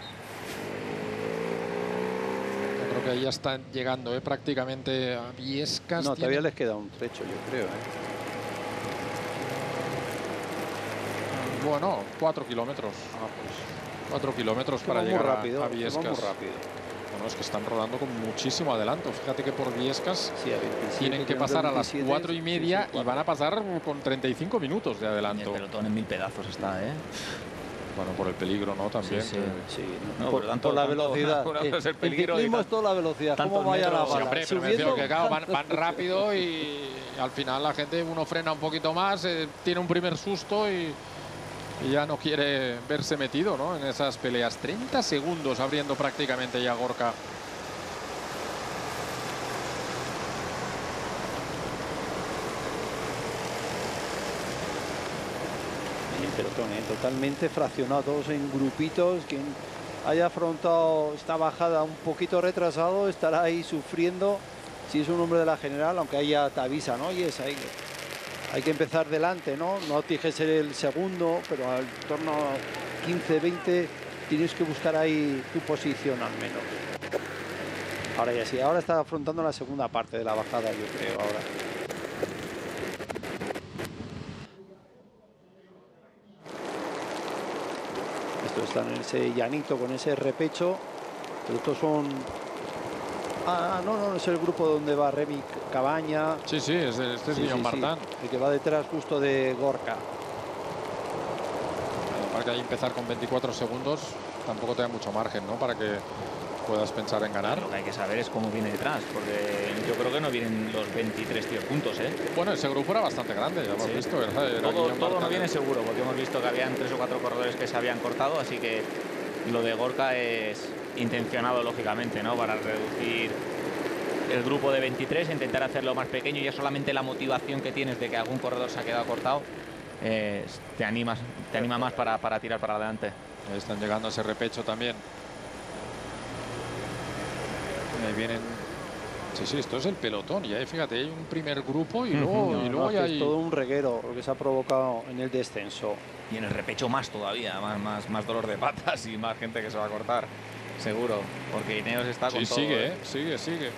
Yo creo que ahí ya están llegando prácticamente a Viescas. No, todavía les queda un trecho, yo creo. Bueno, 4 kilómetros. 4 kilómetros para llegar a Viescas. Muy rápido. Bueno, es que están rodando con muchísimo adelanto. Fíjate que por Viescas sí, 27, tienen que pasar a las 4:30 sí, y van a pasar con 35 minutos de adelanto. Y el pelotón en 1000 pedazos está, ¿eh? Bueno, por el peligro, ¿no? También. Sí, no, por la velocidad. El peligro ciclismo es toda la velocidad. ¿Cómo vaya la bala? Sí, hombre, pero me refiero que claro, van rápido y al final la gente, uno frena un poquito más, tiene un primer susto y ya no quiere verse metido, ¿no? En esas peleas. 30 segundos abriendo prácticamente ya Gorka. pelotón, totalmente fraccionado, todos en grupitos. Quien haya afrontado esta bajada un poquito retrasado estará ahí sufriendo. Si es un hombre de la general, aunque haya te avisa, ¿no? Y es ahí. Hay que empezar delante, ¿no? No tienes que ser el segundo, pero al torno a 15, 20 tienes que buscar ahí tu posición al menos. Ahora ya sí, ahora está afrontando la segunda parte de la bajada, yo creo, ahora. Estos están en ese llanito con ese repecho, pero estos son... Ah, no, es el grupo donde va Remy Cabaña. Sí, este es Guillaume Martin. El que va detrás justo de Gorka. Para que ahí empezar con 24 segundos tampoco te da mucho margen, ¿no? Para que puedas pensar en ganar. Lo que hay que saber es cómo viene detrás, porque yo creo que no vienen los 23 puntos, ¿eh? Bueno, ese grupo era bastante grande, ya hemos visto, ¿verdad? Todo no viene seguro, porque hemos visto que habían 3 o 4 corredores que se habían cortado, así que lo de Gorka es intencionado, lógicamente, ¿no? Para reducir el grupo de 23 e intentar hacerlo más pequeño. Ya solamente la motivación que tienes de que algún corredor se ha quedado cortado te anima más para tirar para adelante. Ahí están llegando a ese repecho también. Ahí vienen... Sí, esto es el pelotón. Y ahí, fíjate, hay un primer grupo y luego ya hay... todo un reguero lo que se ha provocado en el descenso. Y en el repecho más todavía, más dolor de patas y más gente que se va a cortar, seguro. Porque Ineos está con todo. Sigue.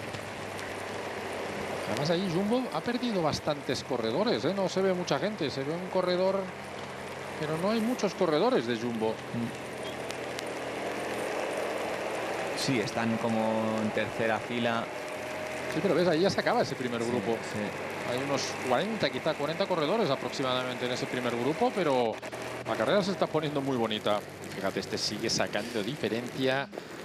Además ahí Jumbo ha perdido bastantes corredores, ¿eh? No se ve mucha gente, se ve un corredor, pero no hay muchos corredores de Jumbo. Sí, están como en tercera fila. Sí, pero ves, ahí ya se acaba ese primer grupo. Sí. Hay unos 40 corredores aproximadamente en ese primer grupo, pero la carrera se está poniendo muy bonita. Fíjate, este sigue sacando diferencia.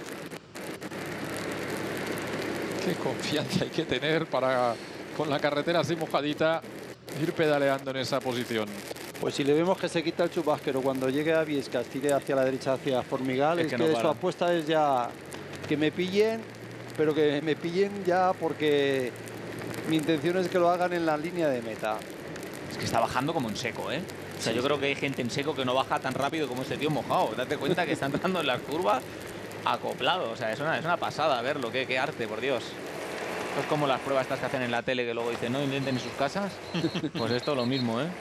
Qué confianza hay que tener para, con la carretera así mojadita, ir pedaleando en esa posición. Pues si le vemos que se quita el chubasquero cuando llegue a Viescas, tire hacia la derecha, hacia Formigal, es que no su apuesta es ya que me pillen, pero que me pillen ya, porque mi intención es que lo hagan en la línea de meta. Es que está bajando como en seco, ¿eh? O sea, yo creo que hay gente en seco que no baja tan rápido como este tío mojado. Date cuenta que está entrando en las curvas acoplado. O sea, es una pasada verlo. Qué arte, por Dios. Esto es como las pruebas estas que hacen en la tele que luego dicen no intenten en sus casas. Pues esto es lo mismo, ¿eh?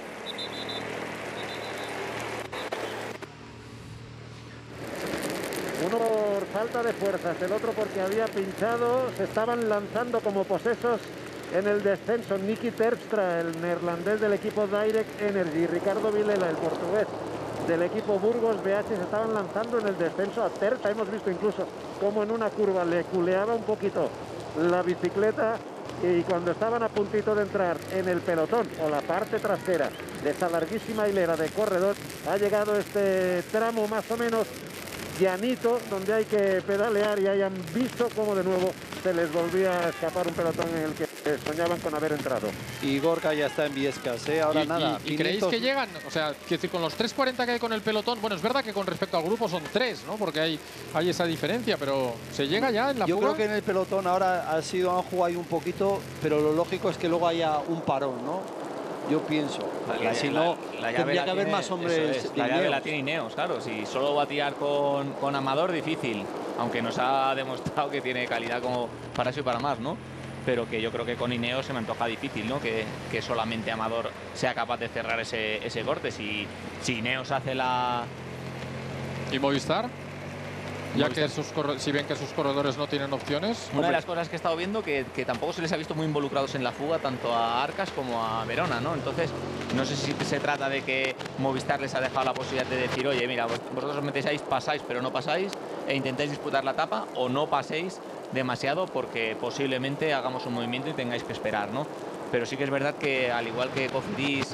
Uno por falta de fuerzas, el otro porque había pinchado. Se estaban lanzando como posesos en el descenso. Nicky Terpstra, el neerlandés del equipo Direct Energy, Ricardo Vilela, el portugués del equipo Burgos BH, se estaban lanzando en el descenso a Terpstra. Hemos visto incluso cómo en una curva le culeaba un poquito la bicicleta, y cuando estaban a puntito de entrar en el pelotón o la parte trasera de esa larguísima hilera de corredor, ha llegado este tramo más o menos llanito, donde hay que pedalear, y hayan visto cómo de nuevo se les volvía a escapar un pelotón en el que soñaban con haber entrado. Y Gorka ya está en Viescas, ¿eh? Ahora nada. ¿Y creéis que llegan? O sea, que con los 3.40 que hay con el pelotón, bueno, es verdad que con respecto al grupo son 3, ¿no? Porque hay esa diferencia, pero ¿se llega ya en la Yo fuga? creo que en el pelotón ahora han jugado ahí un poquito, pero lo lógico es que luego haya un parón, ¿no? Yo pienso. Si no, tendría que haber más hombres. La llave la tiene Ineos, claro. Si solo va a tirar con Amador, difícil. Aunque nos ha demostrado que tiene calidad como para eso y para más, ¿no? Pero que yo creo que con Ineos se me antoja difícil, ¿no? Que solamente Amador sea capaz de cerrar ese corte. Si Ineos hace la... ¿Y Movistar? Ya que si ven que sus corredores no tienen opciones. Una de las cosas que he estado viendo que tampoco se les ha visto muy involucrados en la fuga, tanto a Arcas como a Verona, ¿no? Entonces, no sé si se trata de que Movistar les ha dejado la posibilidad de decir, oye, mira, vosotros os metéis ahí, pasáis, pero no pasáis, e intentáis disputar la etapa, o no paséis demasiado porque posiblemente hagamos un movimiento y tengáis que esperar, ¿no? Pero sí que es verdad que, al igual que Cofidis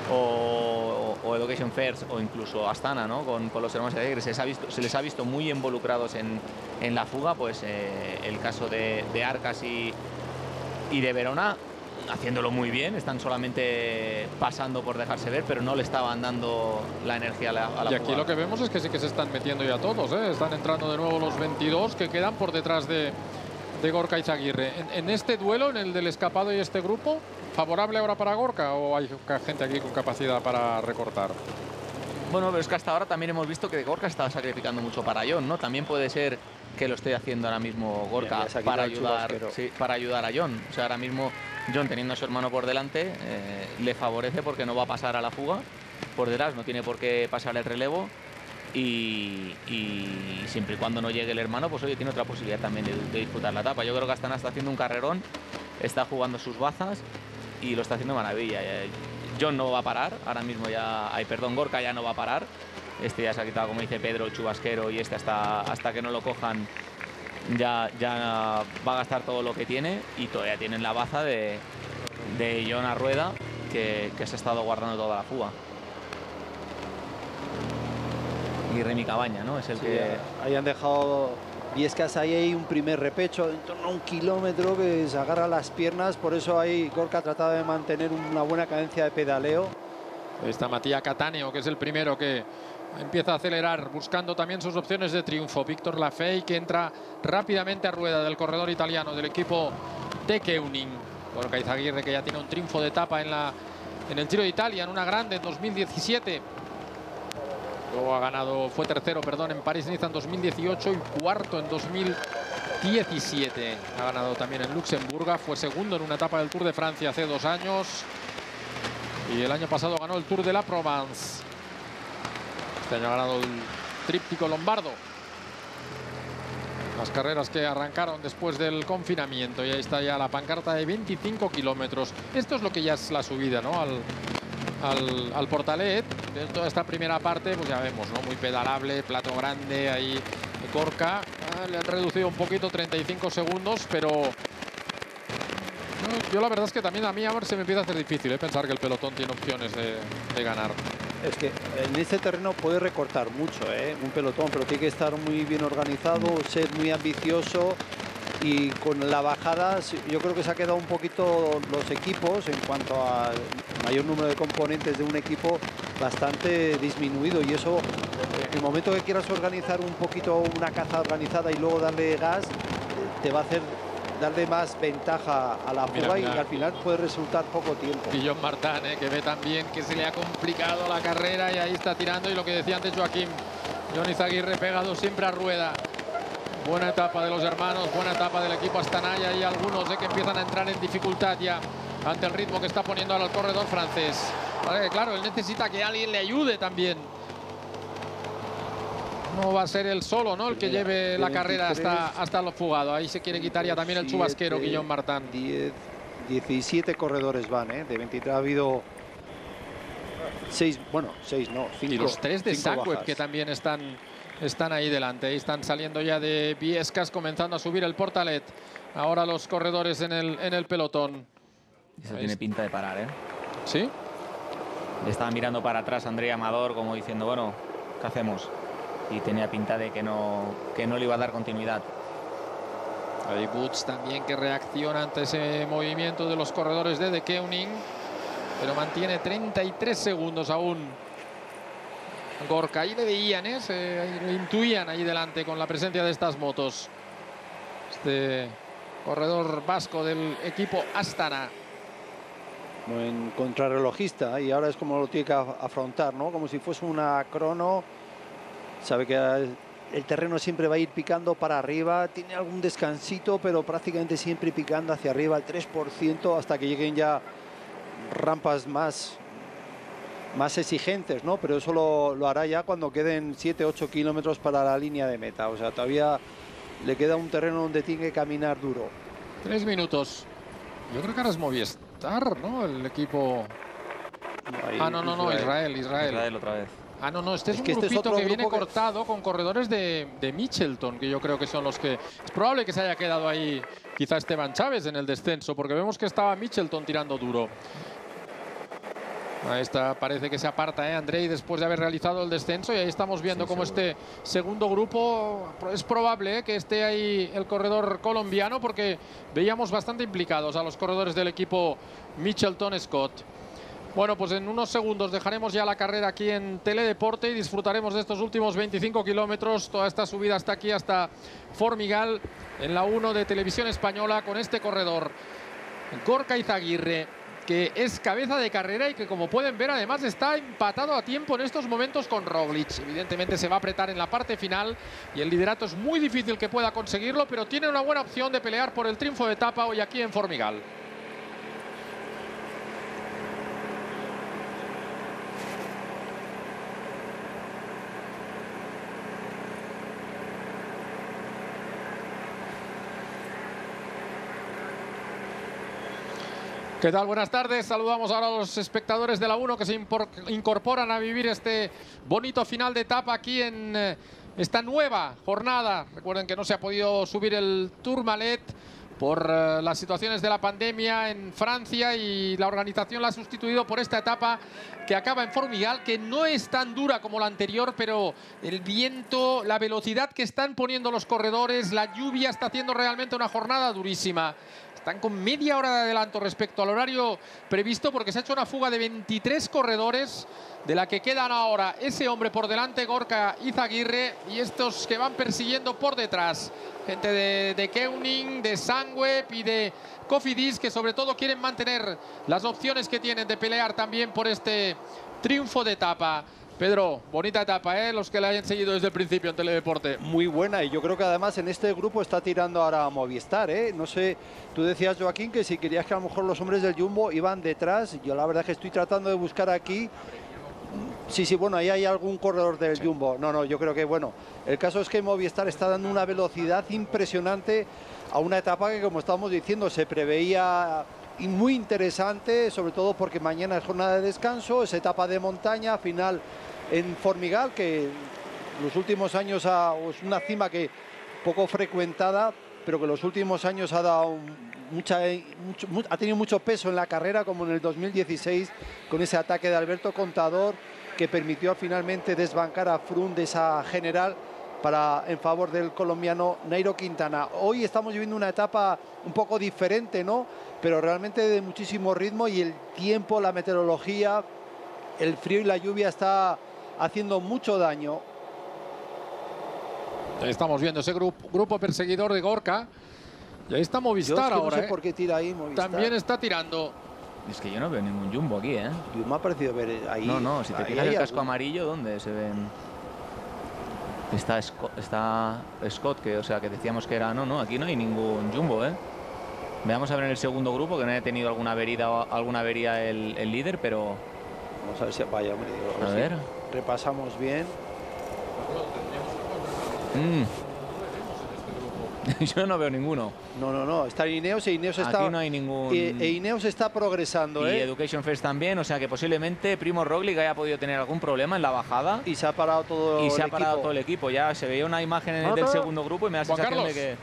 o Education First o incluso Astana, ¿no? con los hermanos Alegre, se les ha visto muy involucrados en la fuga, pues el caso de Arcas y de Verona, haciéndolo muy bien, están solamente pasando por dejarse ver, pero no le estaban dando la energía a la fuga. Y aquí lo que vemos es que sí que se están metiendo ya todos, ¿eh? Están entrando de nuevo los 22 que quedan por detrás de Gorka Izagirre. En este duelo, en el del escapado y este grupo, ¿favorable ahora para Gorka o hay gente aquí con capacidad para recortar? Bueno, pero es que hasta ahora también hemos visto que Gorka estaba sacrificando mucho para John, ¿no? También puede ser que lo esté haciendo ahora mismo Gorka para ayudar a John. O sea, ahora mismo John, teniendo a su hermano por delante, le favorece porque no va a pasar a la fuga por detrás, no tiene por qué pasar el relevo. Y siempre y cuando no llegue el hermano, pues oye, tiene otra posibilidad también de disfrutar la etapa. Yo creo que Astana está haciendo un carrerón, está jugando sus bazas y lo está haciendo de maravilla. John no va a parar, ahora mismo Gorka ya no va a parar. Este ya se ha quitado, como dice Pedro, el chubasquero, y este hasta que no lo cojan ya va a gastar todo lo que tiene, y todavía tienen la baza de John a rueda que se ha estado guardando toda la fuga. Y Remy Cabaña, ¿no? Es el que... Ahí han dejado Viescas, hay un primer repecho en torno a 1 kilómetro que se agarra las piernas, por eso ahí Gorka ha tratado de mantener una buena cadencia de pedaleo. Está Mattia Cattaneo, que es el primero que empieza a acelerar, buscando también sus opciones de triunfo. Víctor Lafey, que entra rápidamente a rueda del corredor italiano del equipo de Keuning. Gorka Izagirre, que ya tiene un triunfo de etapa en el Giro de Italia, en una grande en 2017. Luego fue tercero, en París-Niza en 2018 y cuarto en 2017. Ha ganado también en Luxemburgo, fue segundo en una etapa del Tour de Francia hace 2 años. Y el año pasado ganó el Tour de la Provence. Este año ha ganado el tríptico lombardo. Las carreras que arrancaron después del confinamiento. Y ahí está ya la pancarta de 25 kilómetros. Esto es lo que ya es la subida, ¿no? Al Portalet. De toda esta primera parte, pues ya vemos, ¿no? Muy pedalable, plato grande ahí Gorka. Le han reducido un poquito, 35 segundos, pero... Yo la verdad es que también a mí ahora se me empieza a hacer difícil pensar que el pelotón tiene opciones de ganar. Es que en este terreno puede recortar mucho, un pelotón, pero tiene que estar muy bien organizado, ser muy ambicioso, y con la bajada yo creo que se ha quedado un poquito los equipos en cuanto a mayor número de componentes de un equipo bastante disminuido, y eso en el momento que quieras organizar un poquito una caza organizada y luego darle gas, te va a hacer darle más ventaja a la fuga, y al final puede resultar poco tiempo. Guillaume Martin, que ve también que se le ha complicado la carrera y ahí está tirando, y lo que decía antes Joaquín, John Izagirre pegado siempre a rueda. Buena etapa de los hermanos, buena etapa del equipo Astana, y algunos que empiezan a entrar en dificultad ya ante el ritmo que está poniendo ahora el corredor francés. Claro, él necesita que alguien le ayude también. No va a ser él solo, ¿no? El que lleve la carrera hasta lo fugado. Ahí se quiere quitar ya también el chubasquero, Guillaume Martin. 17 corredores van, De 23 ha habido 6, bueno, 6 no, 5. Y los 3 de Sackweb, que también están ahí delante. Ahí están saliendo ya de Viescas, comenzando a subir el Portalet. Ahora los corredores en el pelotón. Eso tiene pinta de parar, ¿Sí? Estaba mirando para atrás Andrea Amador como diciendo, bueno, ¿qué hacemos? Y tenía pinta de que no le iba a dar continuidad. Hay Woods también, que reacciona ante ese movimiento de los corredores de Keuning, pero mantiene 33 segundos aún Gorka. Ahí le veían, lo intuían ahí delante con la presencia de estas motos. Este corredor vasco del equipo Astana. Buen contrarrelojista, y ahora es como lo tiene que afrontar, ¿no? Como si fuese una crono. Sabe que el terreno siempre va a ir picando para arriba, tiene algún descansito, pero prácticamente siempre picando hacia arriba, al 3%, hasta que lleguen ya rampas más exigentes, ¿no? Pero eso lo hará ya cuando queden 7-8 kilómetros para la línea de meta. O sea, todavía le queda un terreno donde tiene que caminar duro. 3 minutos. Yo creo que ahora es Movistar, ¿no? El equipo... No, Israel otra vez. No, este es un grupito que viene cortado con corredores de Mitchelton, que yo creo que son los que... Es probable que se haya quedado ahí quizá Esteban Chávez en el descenso, porque vemos que estaba Mitchelton tirando duro. Ahí está, parece que se aparta Andrei después de haber realizado el descenso, y ahí estamos viendo cómo este segundo grupo, es probable que esté ahí el corredor colombiano, porque veíamos bastante implicados a los corredores del equipo Mitchelton Scott. Bueno, pues en unos segundos dejaremos ya la carrera aquí en Teledeporte y disfrutaremos de estos últimos 25 kilómetros, toda esta subida hasta aquí, hasta Formigal, en la 1 de Televisión Española, con este corredor, Gorka Izagirre, que es cabeza de carrera y que, como pueden ver, además está empatado a tiempo en estos momentos con Roglic. Evidentemente se va a apretar en la parte final y el liderato es muy difícil que pueda conseguirlo, pero tiene una buena opción de pelear por el triunfo de etapa hoy aquí en Formigal. ¿Qué tal? Buenas tardes. Saludamos ahora a los espectadores de la 1 que se incorporan a vivir este bonito final de etapa aquí en esta nueva jornada. Recuerden que no se ha podido subir el Tourmalet por las situaciones de la pandemia en Francia y la organización la ha sustituido por esta etapa que acaba en Formigal, que no es tan dura como la anterior, pero el viento, la velocidad que están poniendo los corredores, la lluvia está haciendo realmente una jornada durísima. Están con media hora de adelanto respecto al horario previsto porque se ha hecho una fuga de 23 corredores, de la que quedan ahora ese hombre por delante, Gorka Izaguirre, y estos que van persiguiendo por detrás. Gente de Keuning, de Sunweb y de Cofidis, que sobre todo quieren mantener las opciones que tienen de pelear también por este triunfo de etapa. Pedro, bonita etapa, ¿eh? Los que la hayan seguido desde el principio en Teledeporte. Muy buena, y yo creo que además en este grupo está tirando ahora a Movistar, ¿eh? No sé, tú decías, Joaquín, que si querías que a lo mejor los hombres del Jumbo iban detrás. Yo la verdad es que estoy tratando de buscar aquí. Sí, bueno, ahí hay algún corredor del Jumbo. No, yo creo que, bueno, el caso es que Movistar está dando una velocidad impresionante a una etapa que, como estábamos diciendo, se preveía y muy interesante, sobre todo porque mañana es jornada de descanso, es etapa de montaña, final en Formigal, que los últimos años es una cima que poco frecuentada, pero que los últimos años ha dado ha tenido mucho peso en la carrera, como en el 2016 con ese ataque de Alberto Contador que permitió finalmente desbancar a Froome de esa general en favor del colombiano Nairo Quintana. Hoy estamos viviendo una etapa un poco diferente, ¿no? Pero realmente de muchísimo ritmo, y el tiempo, la meteorología, el frío y la lluvia está haciendo mucho daño. Estamos viendo ese grupo perseguidor de Gorka. Y ahí está Movistar ahora. No sé por qué tira ahí Movistar. También está tirando. Es que yo no veo ningún Jumbo aquí, ¿eh? Yo me ha parecido ver ahí. No, si te fijas el casco amarillo, ¿dónde se ven? Está Scott, que, o sea, que decíamos que era... No, aquí no hay ningún Jumbo, ¿eh? Veamos a ver en el segundo grupo, que no haya tenido alguna avería el líder, pero... Vamos a ver si vaya, hombre. A ver. Repasamos bien. Yo no veo ninguno. No, está Ineos, está... Aquí no hay ningún... Ineos está progresando, y Education First también, o sea que posiblemente Primo Roglic haya podido tener algún problema en la bajada. Y se ha parado todo el equipo. Todo el equipo. Ya se veía una imagen del segundo grupo y me da la sensación de que...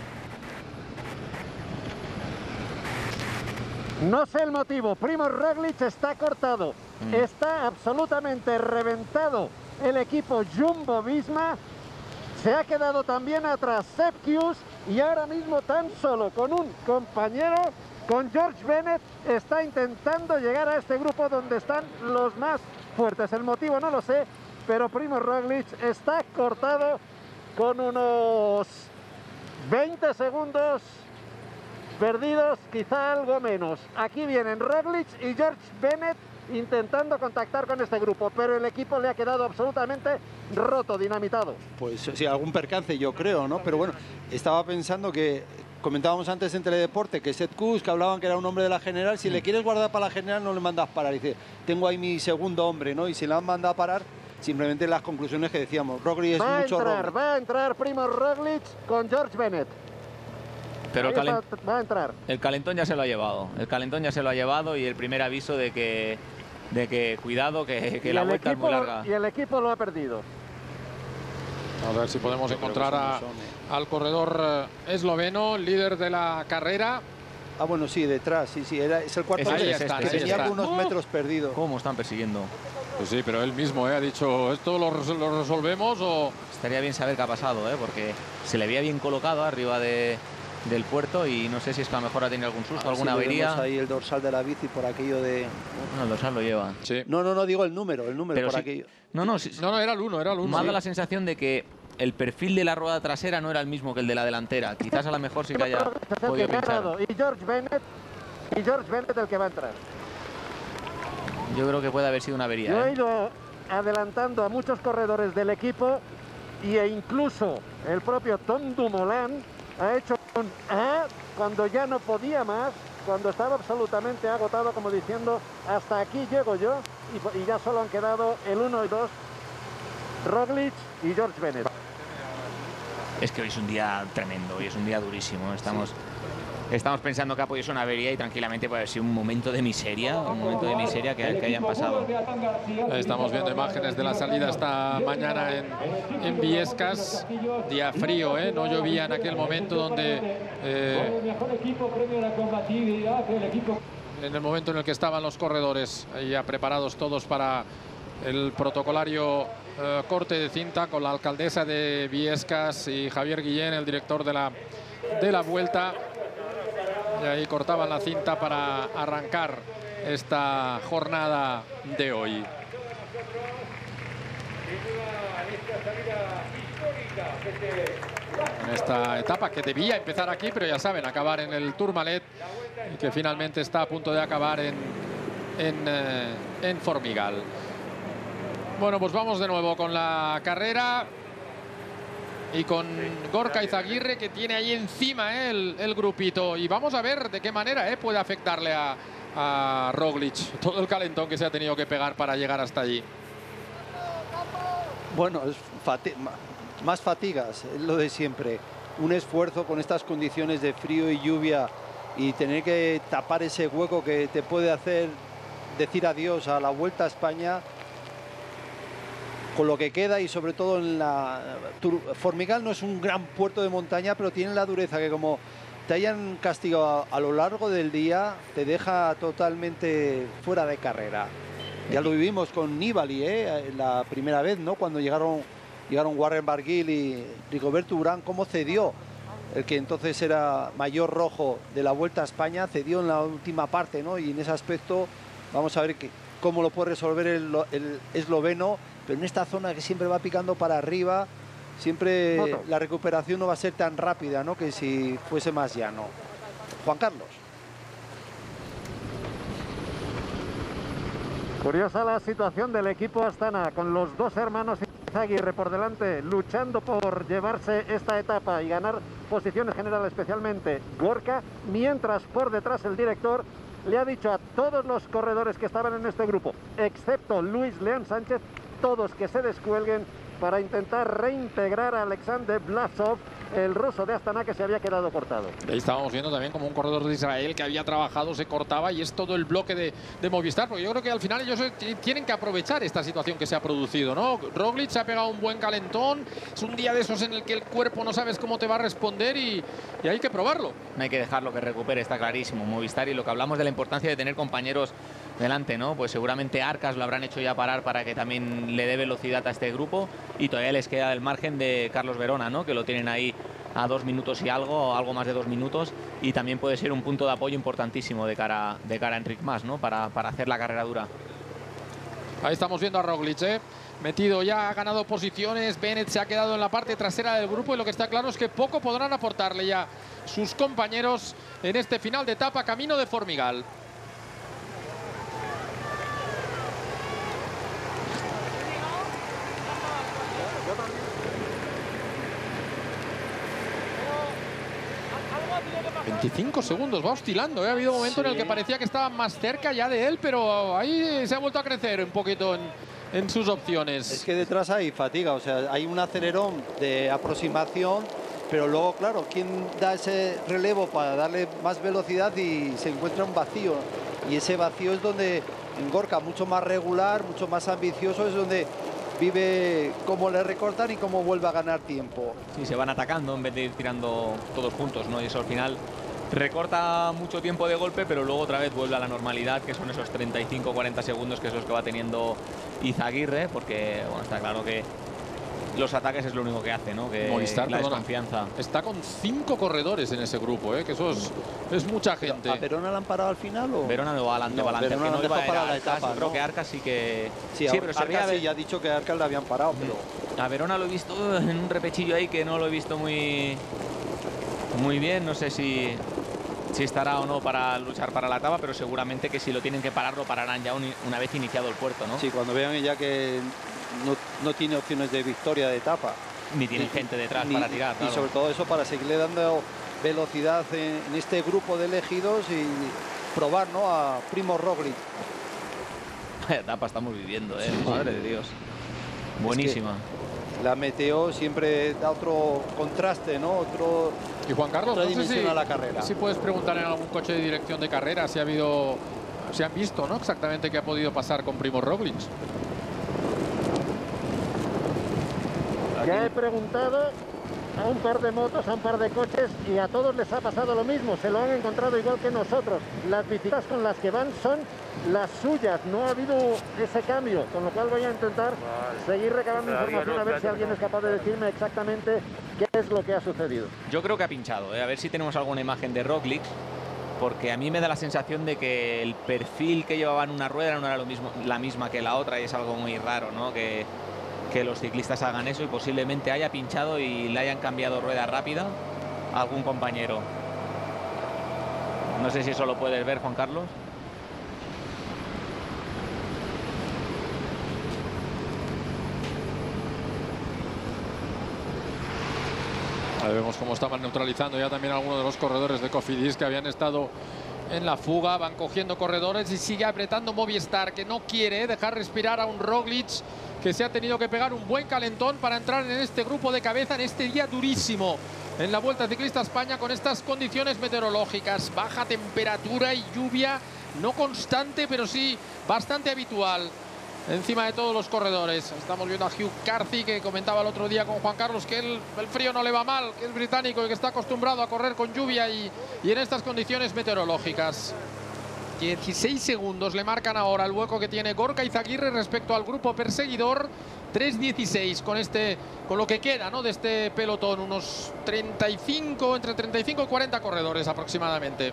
No sé el motivo, Primo Roglic está cortado. Está absolutamente reventado el equipo Jumbo-Visma. Se ha quedado también atrás Sepp Kuss, y ahora mismo tan solo con un compañero, con George Bennett, está intentando llegar a este grupo donde están los más fuertes. El motivo no lo sé, pero Primo Roglic está cortado con unos 20 segundos perdidos, quizá algo menos. Aquí vienen Roglic y George Bennett intentando contactar con este grupo, pero el equipo le ha quedado absolutamente roto, dinamitado. Pues sí, algún percance yo creo, ¿no? Pero bueno, estaba pensando que comentábamos antes en Teledeporte que Sepp Kuss, que hablaban que era un hombre de la general, si le quieres guardar para la general no le mandas parar. Dice, tengo ahí mi segundo hombre, ¿no? Y si le han mandado a parar, simplemente las conclusiones que decíamos. Roglic es mucho Roglic. Va a entrar Primo Roglic con George Bennett. Pero va a entrar. El calentón ya se lo ha llevado. El calentón ya se lo ha llevado, y el primer aviso de que cuidado, que la vuelta es muy larga. Y el equipo lo ha perdido. A ver si podemos encontrar al corredor esloveno, líder de la carrera. Ah, bueno, sí, detrás, sí, es el cuarto. Que tenía algunos metros perdidos. ¿Cómo están persiguiendo? Pues sí, pero él mismo ha dicho, ¿esto lo resolvemos o...? Estaría bien saber qué ha pasado, porque se le veía bien colocado arriba del puerto, y no sé si es que a lo mejor ha tenido algún susto, alguna avería. Ahí el dorsal de la bici por aquello de... No, el dorsal lo lleva. Sí. No, digo el número pero por aquello. No, era el 1. Me ha dado la sensación de que el perfil de la rueda trasera no era el mismo que el de la delantera. Quizás a lo mejor sí que haya podido pinchar. Y George Bennett y George Bennett el que va a entrar. Yo creo que puede haber sido una avería. Yo he ido adelantando a muchos corredores del equipo e incluso el propio Tom Dumoulin ha hecho un cuando ya no podía más, cuando estaba absolutamente agotado, como diciendo, hasta aquí llego yo, y ya solo han quedado el 1 y 2, Roglic y George Bennett. Es que hoy es un día tremendo, hoy es un día durísimo. Estamos pensando que ha podido ser una avería y tranquilamente puede haber sido un momento de miseria, que hayan pasado. Estamos viendo imágenes de la salida esta mañana en Viescas. Día frío, no llovía en aquel momento donde... en el momento en el que estaban los corredores ya preparados todos para el protocolario corte de cinta con la alcaldesa de Viescas y Javier Guillén, el director de la Vuelta. Y ahí cortaban la cinta para arrancar esta jornada de hoy. En esta etapa que debía empezar aquí, pero ya saben, acabar en el Tourmalet, y que finalmente está a punto de acabar en Formigal. Bueno, pues vamos de nuevo con la carrera y con Gorka Izaguirre, que tiene ahí encima el grupito, y vamos a ver de qué manera puede afectarle a Roglic todo el calentón que se ha tenido que pegar para llegar hasta allí. Bueno, es más fatigas, es lo de siempre. Un esfuerzo con estas condiciones de frío y lluvia y tener que tapar ese hueco que te puede hacer decir adiós a la Vuelta a España, con lo que queda, y sobre todo en la Formigal no es un gran puerto de montaña, pero tiene la dureza que, como te hayan castigado a lo largo del día, te deja totalmente fuera de carrera. Ya lo vivimos con Nibali, la primera vez, ¿no? Cuando llegaron Warren Barguil y Rigoberto Urán, cómo cedió el que entonces era mayor rojo de la Vuelta a España, cedió en la última parte, ¿no? Y en ese aspecto vamos a ver cómo lo puede resolver el esloveno, pero en esta zona que siempre va picando para arriba, siempre la recuperación no va a ser tan rápida, ¿no?, que si fuese más llano. Juan Carlos. Curiosa la situación del equipo Astana, con los dos hermanos Izaguirre por delante, luchando por llevarse esta etapa y ganar posiciones generales, especialmente Gorka, mientras por detrás el director le ha dicho a todos los corredores que estaban en este grupo, excepto Luis León Sánchez, todos que se descuelguen para intentar reintegrar a Alexander Blasov, el ruso de Astana, que se había quedado cortado. Ahí estábamos viendo también como un corredor de Israel que había trabajado se cortaba, y es todo el bloque de Movistar, porque yo creo que al final ellos tienen que aprovechar esta situación que se ha producido, ¿no? Roglic se ha pegado un buen calentón, es un día de esos en el que el cuerpo no sabes cómo te va a responder y hay que probarlo. No hay que dejarlo que recupere, está clarísimo. Movistar, y lo que hablamos de la importancia de tener compañeros delante, ¿no? Pues seguramente Arcas lo habrán hecho ya parar para que también le dé velocidad a este grupo, y todavía les queda el margen de Carlos Verona, ¿no?, que lo tienen ahí a 2 minutos y algo más de 2 minutos, y también puede ser un punto de apoyo importantísimo de cara a Enric Mas, ¿no?, para hacer la carrera dura. Ahí estamos viendo a Roglic, metido ya, ha ganado posiciones. Bennett se ha quedado en la parte trasera del grupo, y lo que está claro es que poco podrán aportarle ya sus compañeros en este final de etapa camino de Formigal. ...25 segundos, va oscilando, Ha habido un momento en el que parecía que estaba más cerca ya de él, pero ahí se ha vuelto a crecer un poquito en sus opciones. Es que detrás hay fatiga, o sea, hay un acelerón de aproximación, pero luego, claro, ¿quién da ese relevo para darle más velocidad? Y se encuentra un vacío, y ese vacío es donde en Gorka, mucho más regular, mucho más ambicioso, es donde vive cómo le recortan y cómo vuelve a ganar tiempo. Sí, se van atacando en vez de ir tirando todos juntos, ¿no? Y eso al final recorta mucho tiempo de golpe, pero luego otra vez vuelve a la normalidad, que son esos 35-40 segundos, que es los que va teniendo Izaguirre, porque bueno, está claro que los ataques es lo único que hace, ¿no? Que Movistar, la desconfianza. Está con 5 corredores en ese grupo, que eso es mucha gente. ¿A Verona le han parado al final o...? Verona no va adelante, Verona no dejó para la etapa, creo que Arcas sí que... Sí, pero Arcas sí, ya ha dicho que Arcas le habían parado, pero... A Verona lo he visto en un repechillo ahí que no lo he visto muy bien, no sé si si estará o no para luchar para la etapa, pero seguramente que si lo tienen que parar, lo pararán ya una vez iniciado el puerto, ¿no? Sí, cuando vean ya que no tiene opciones de victoria de etapa. Ni tienen gente detrás para tirar. Y sobre todo eso para seguirle dando velocidad en este grupo de elegidos y probar, ¿no?, a Primož Roglič. Vaya etapa estamos viviendo, madre de Dios. Buenísima. Es que la meteo siempre da otro contraste, ¿no? Y Juan Carlos, otra no sé dimensión a la carrera. si puedes preguntar en algún coche de dirección de carrera si han visto, ¿no?, exactamente qué ha podido pasar con Primož Roglič. Ya he preguntado a un par de motos, a un par de coches, y a todos les ha pasado lo mismo, se lo han encontrado igual que nosotros. Las bicicletas con las que van son las suyas, no ha habido ese cambio, con lo cual voy a intentar seguir recabando información a ver si alguien es capaz de decirme exactamente qué es lo que ha sucedido. Yo creo que ha pinchado, a ver si tenemos alguna imagen de Roglič, porque a mí me da la sensación de que el perfil que llevaba en una rueda no era la misma que la otra, y es algo muy raro, ¿no?, que los ciclistas hagan eso, y posiblemente haya pinchado y le hayan cambiado rueda rápida a algún compañero. No sé si eso lo puedes ver, Juan Carlos. Ahí vemos cómo estaban neutralizando ya también algunos de los corredores de Cofidis que habían estado en la fuga. Van cogiendo corredores y sigue apretando Movistar, que no quiere dejar respirar a un Roglič que se ha tenido que pegar un buen calentón para entrar en este grupo de cabeza en este día durísimo en la Vuelta Ciclista a España, con estas condiciones meteorológicas, baja temperatura y lluvia, no constante pero sí bastante habitual encima de todos los corredores. Estamos viendo a Hugh Carthy, que comentaba el otro día con Juan Carlos que el frío no le va mal, que es británico y que está acostumbrado a correr con lluvia y en estas condiciones meteorológicas. 16 segundos le marcan ahora el hueco que tiene Gorka Izagirre respecto al grupo perseguidor. 3:16 con lo que queda, ¿no?, de este pelotón. Unos 35, entre 35 y 40 corredores aproximadamente.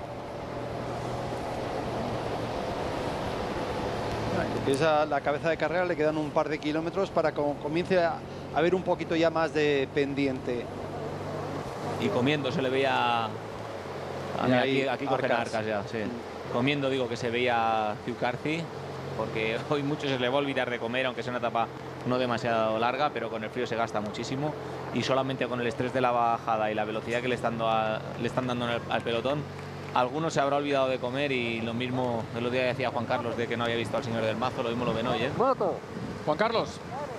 Empieza la cabeza de carrera, le quedan un par de kilómetros para que comience a haber un poquito ya más de pendiente. Y comiendo se le veía... Aquí cogen Arcas ya, sí. Comiendo, digo, que se veía Hugh Carthy, porque hoy mucho se le va a olvidar de comer, aunque sea una etapa no demasiado larga, pero con el frío se gasta muchísimo, y solamente con el estrés de la bajada y la velocidad que le están dando al pelotón, algunos se habrá olvidado de comer. Y lo mismo el otro día decía Juan Carlos de que no había visto al señor del Mazo, lo mismo lo ven hoy, ¿eh? Juan Carlos.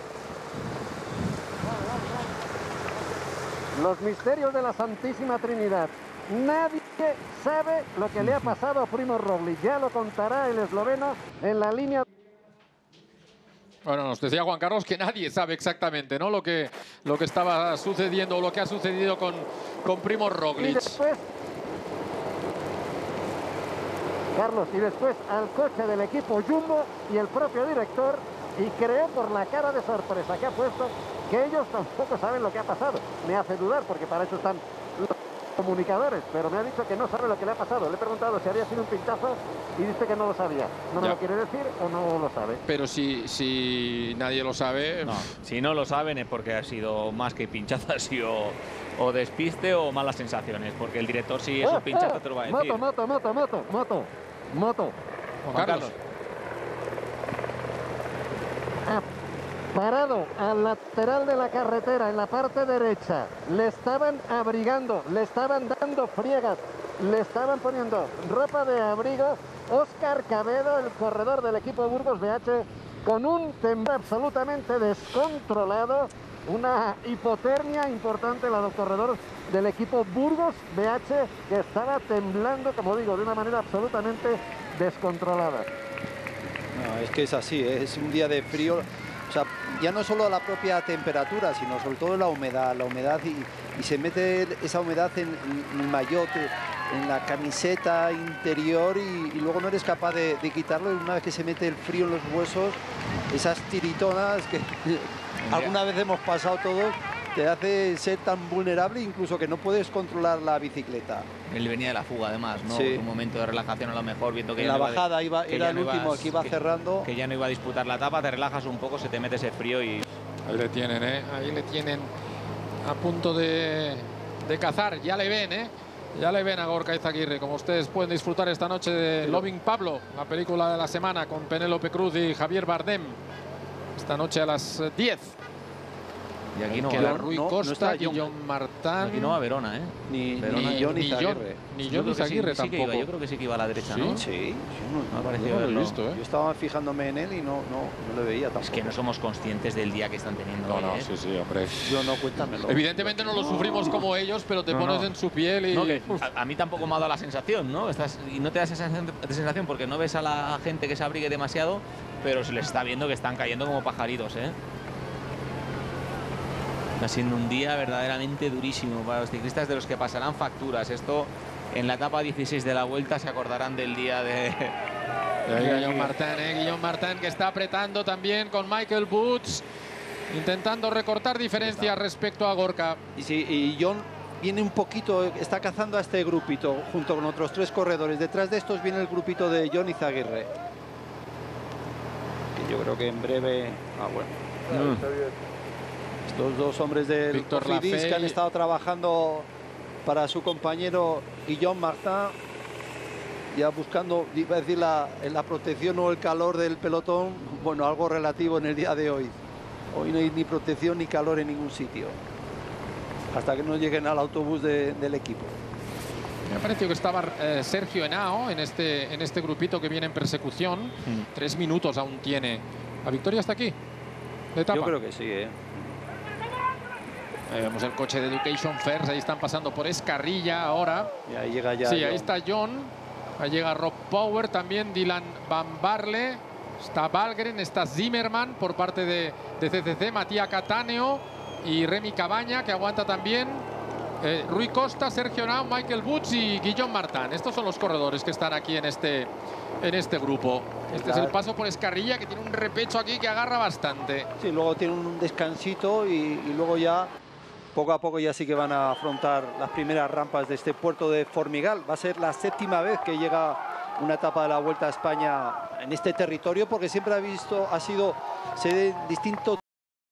Los misterios de la Santísima Trinidad. Nadie sabe lo que le ha pasado a Primož Roglič. Ya lo contará el esloveno en la línea. Bueno, nos decía Juan Carlos que nadie sabe exactamente, ¿no?, lo que estaba sucediendo o lo que ha sucedido con Primož Roglič. Y después, Carlos, y después al coche del equipo Jumbo y el propio director, y creo por la cara de sorpresa que ha puesto que ellos tampoco saben lo que ha pasado. Me hace dudar, porque para eso están los comunicadores, pero me ha dicho que no sabe lo que le ha pasado. Le he preguntado si había sido un pinchazo y dice que no lo sabía. ¿No me lo quiere decir o no lo sabe? Pero si nadie lo sabe... No, si no lo saben es porque ha sido más que pinchazo, ha sido o despiste o malas sensaciones, porque el director, si es un pinchazo, te lo va a decir. Moto. Juan Carlos. Parado al lateral de la carretera, en la parte derecha. Le estaban abrigando, le estaban dando friegas, le estaban poniendo ropa de abrigo. Óscar Cabedo, el corredor del equipo Burgos BH, con un temblor absolutamente descontrolado. Una hipotermia importante la del corredor del equipo Burgos BH, que estaba temblando, como digo, de una manera absolutamente descontrolada. No, es que es así, es un día de frío. O sea, ya no solo la propia temperatura, sino sobre todo la humedad y se mete esa humedad en el maillot, en la camiseta interior, y luego no eres capaz de quitarlo. Y una vez que se mete el frío en los huesos, esas tiritonas que alguna vez hemos pasado todos, te hace ser tan vulnerable incluso que no puedes controlar la bicicleta. Él venía de la fuga, además, ¿no? Sí. Un momento de relajación a lo mejor, viendo que en la bajada era el último que iba cerrando. Que ya no iba a disputar la etapa, te relajas un poco, se te mete ese frío y... Ahí le tienen, ¿eh? Ahí le tienen a punto de cazar, ya le ven, ¿eh? Ya le ven a Gorka Izaguirre, como ustedes pueden disfrutar esta noche de Loving Pablo, la película de la semana con Penélope Cruz y Javier Bardem. Esta noche a las 10. Y aquí no Queda va, Rui no Costa, está John. Guillaume Martin. aquí no va Verona, ¿eh? Ni Verona, John ni Izaguirre. Ni Yo John creo que Izaguirre sí que tampoco. iba, yo creo que sí que iba a la derecha, ¿Sí? ¿no? Sí, Me ha Yo parecido no lo he verlo. visto, ¿eh? yo estaba fijándome en él y no le veía tampoco. Es que no somos conscientes del día que están teniendo hoy, ¿eh? sí, hombre. Yo no, cuéntamelo. Evidentemente no lo sufrimos como ellos, pero te No, pones no. en su piel y... No, que a mí tampoco me ha dado la sensación, ¿no? Y no te da esa sensación porque no ves a la gente que se abrigue demasiado, pero se les está viendo que están cayendo como pajaritos, ¿eh? Está siendo un día verdaderamente durísimo para los ciclistas de los que pasarán facturas. Esto en la etapa 16 de la Vuelta se acordarán del día de... Guillaume Martin, que está apretando también con Michael Woods, intentando recortar diferencias respecto a Gorka. Y John viene un poquito, está cazando a este grupito junto con otros 3 corredores. Detrás de estos viene el grupito de John Izaguirre. Que yo creo que en breve... bueno. Estos 2 hombres del Víctor Cofidis Lafay, que han estado trabajando para su compañero Guillaume Martin, ya buscando, iba a decir, la protección o el calor del pelotón. Bueno, algo relativo en el día de hoy. Hoy no hay ni protección ni calor en ningún sitio, hasta que no lleguen al autobús del equipo. Me ha parecido que estaba Sergio Henao en este grupito que viene en persecución. 3 minutos aún tiene. ¿La victoria está aquí? ¿De etapa? Yo creo que sí, ¿eh? Vemos el coche de Education First, ahí están pasando por Escarrilla ahora. Y ahí llega ya. Sí, John. ahí está John, ahí llega Rob Power, también Dylan Van Barle, está Valgren, está Zimmerman por parte de CCC, Matías Cattaneo y Remy Cabaña, que aguanta también. Rui Costa, Sergio Henao, Michael Woods y Guillaume Martin. Estos son los corredores que están aquí en este grupo. Este es el paso por Escarrilla, que tiene un repecho aquí que agarra bastante. Sí, luego tiene un descansito y luego ya poco a poco ya sí que van a afrontar las primeras rampas de este puerto de Formigal. Va a ser la 7ª vez que llega una etapa de la Vuelta a España en este territorio, porque siempre ha sido sede en distintos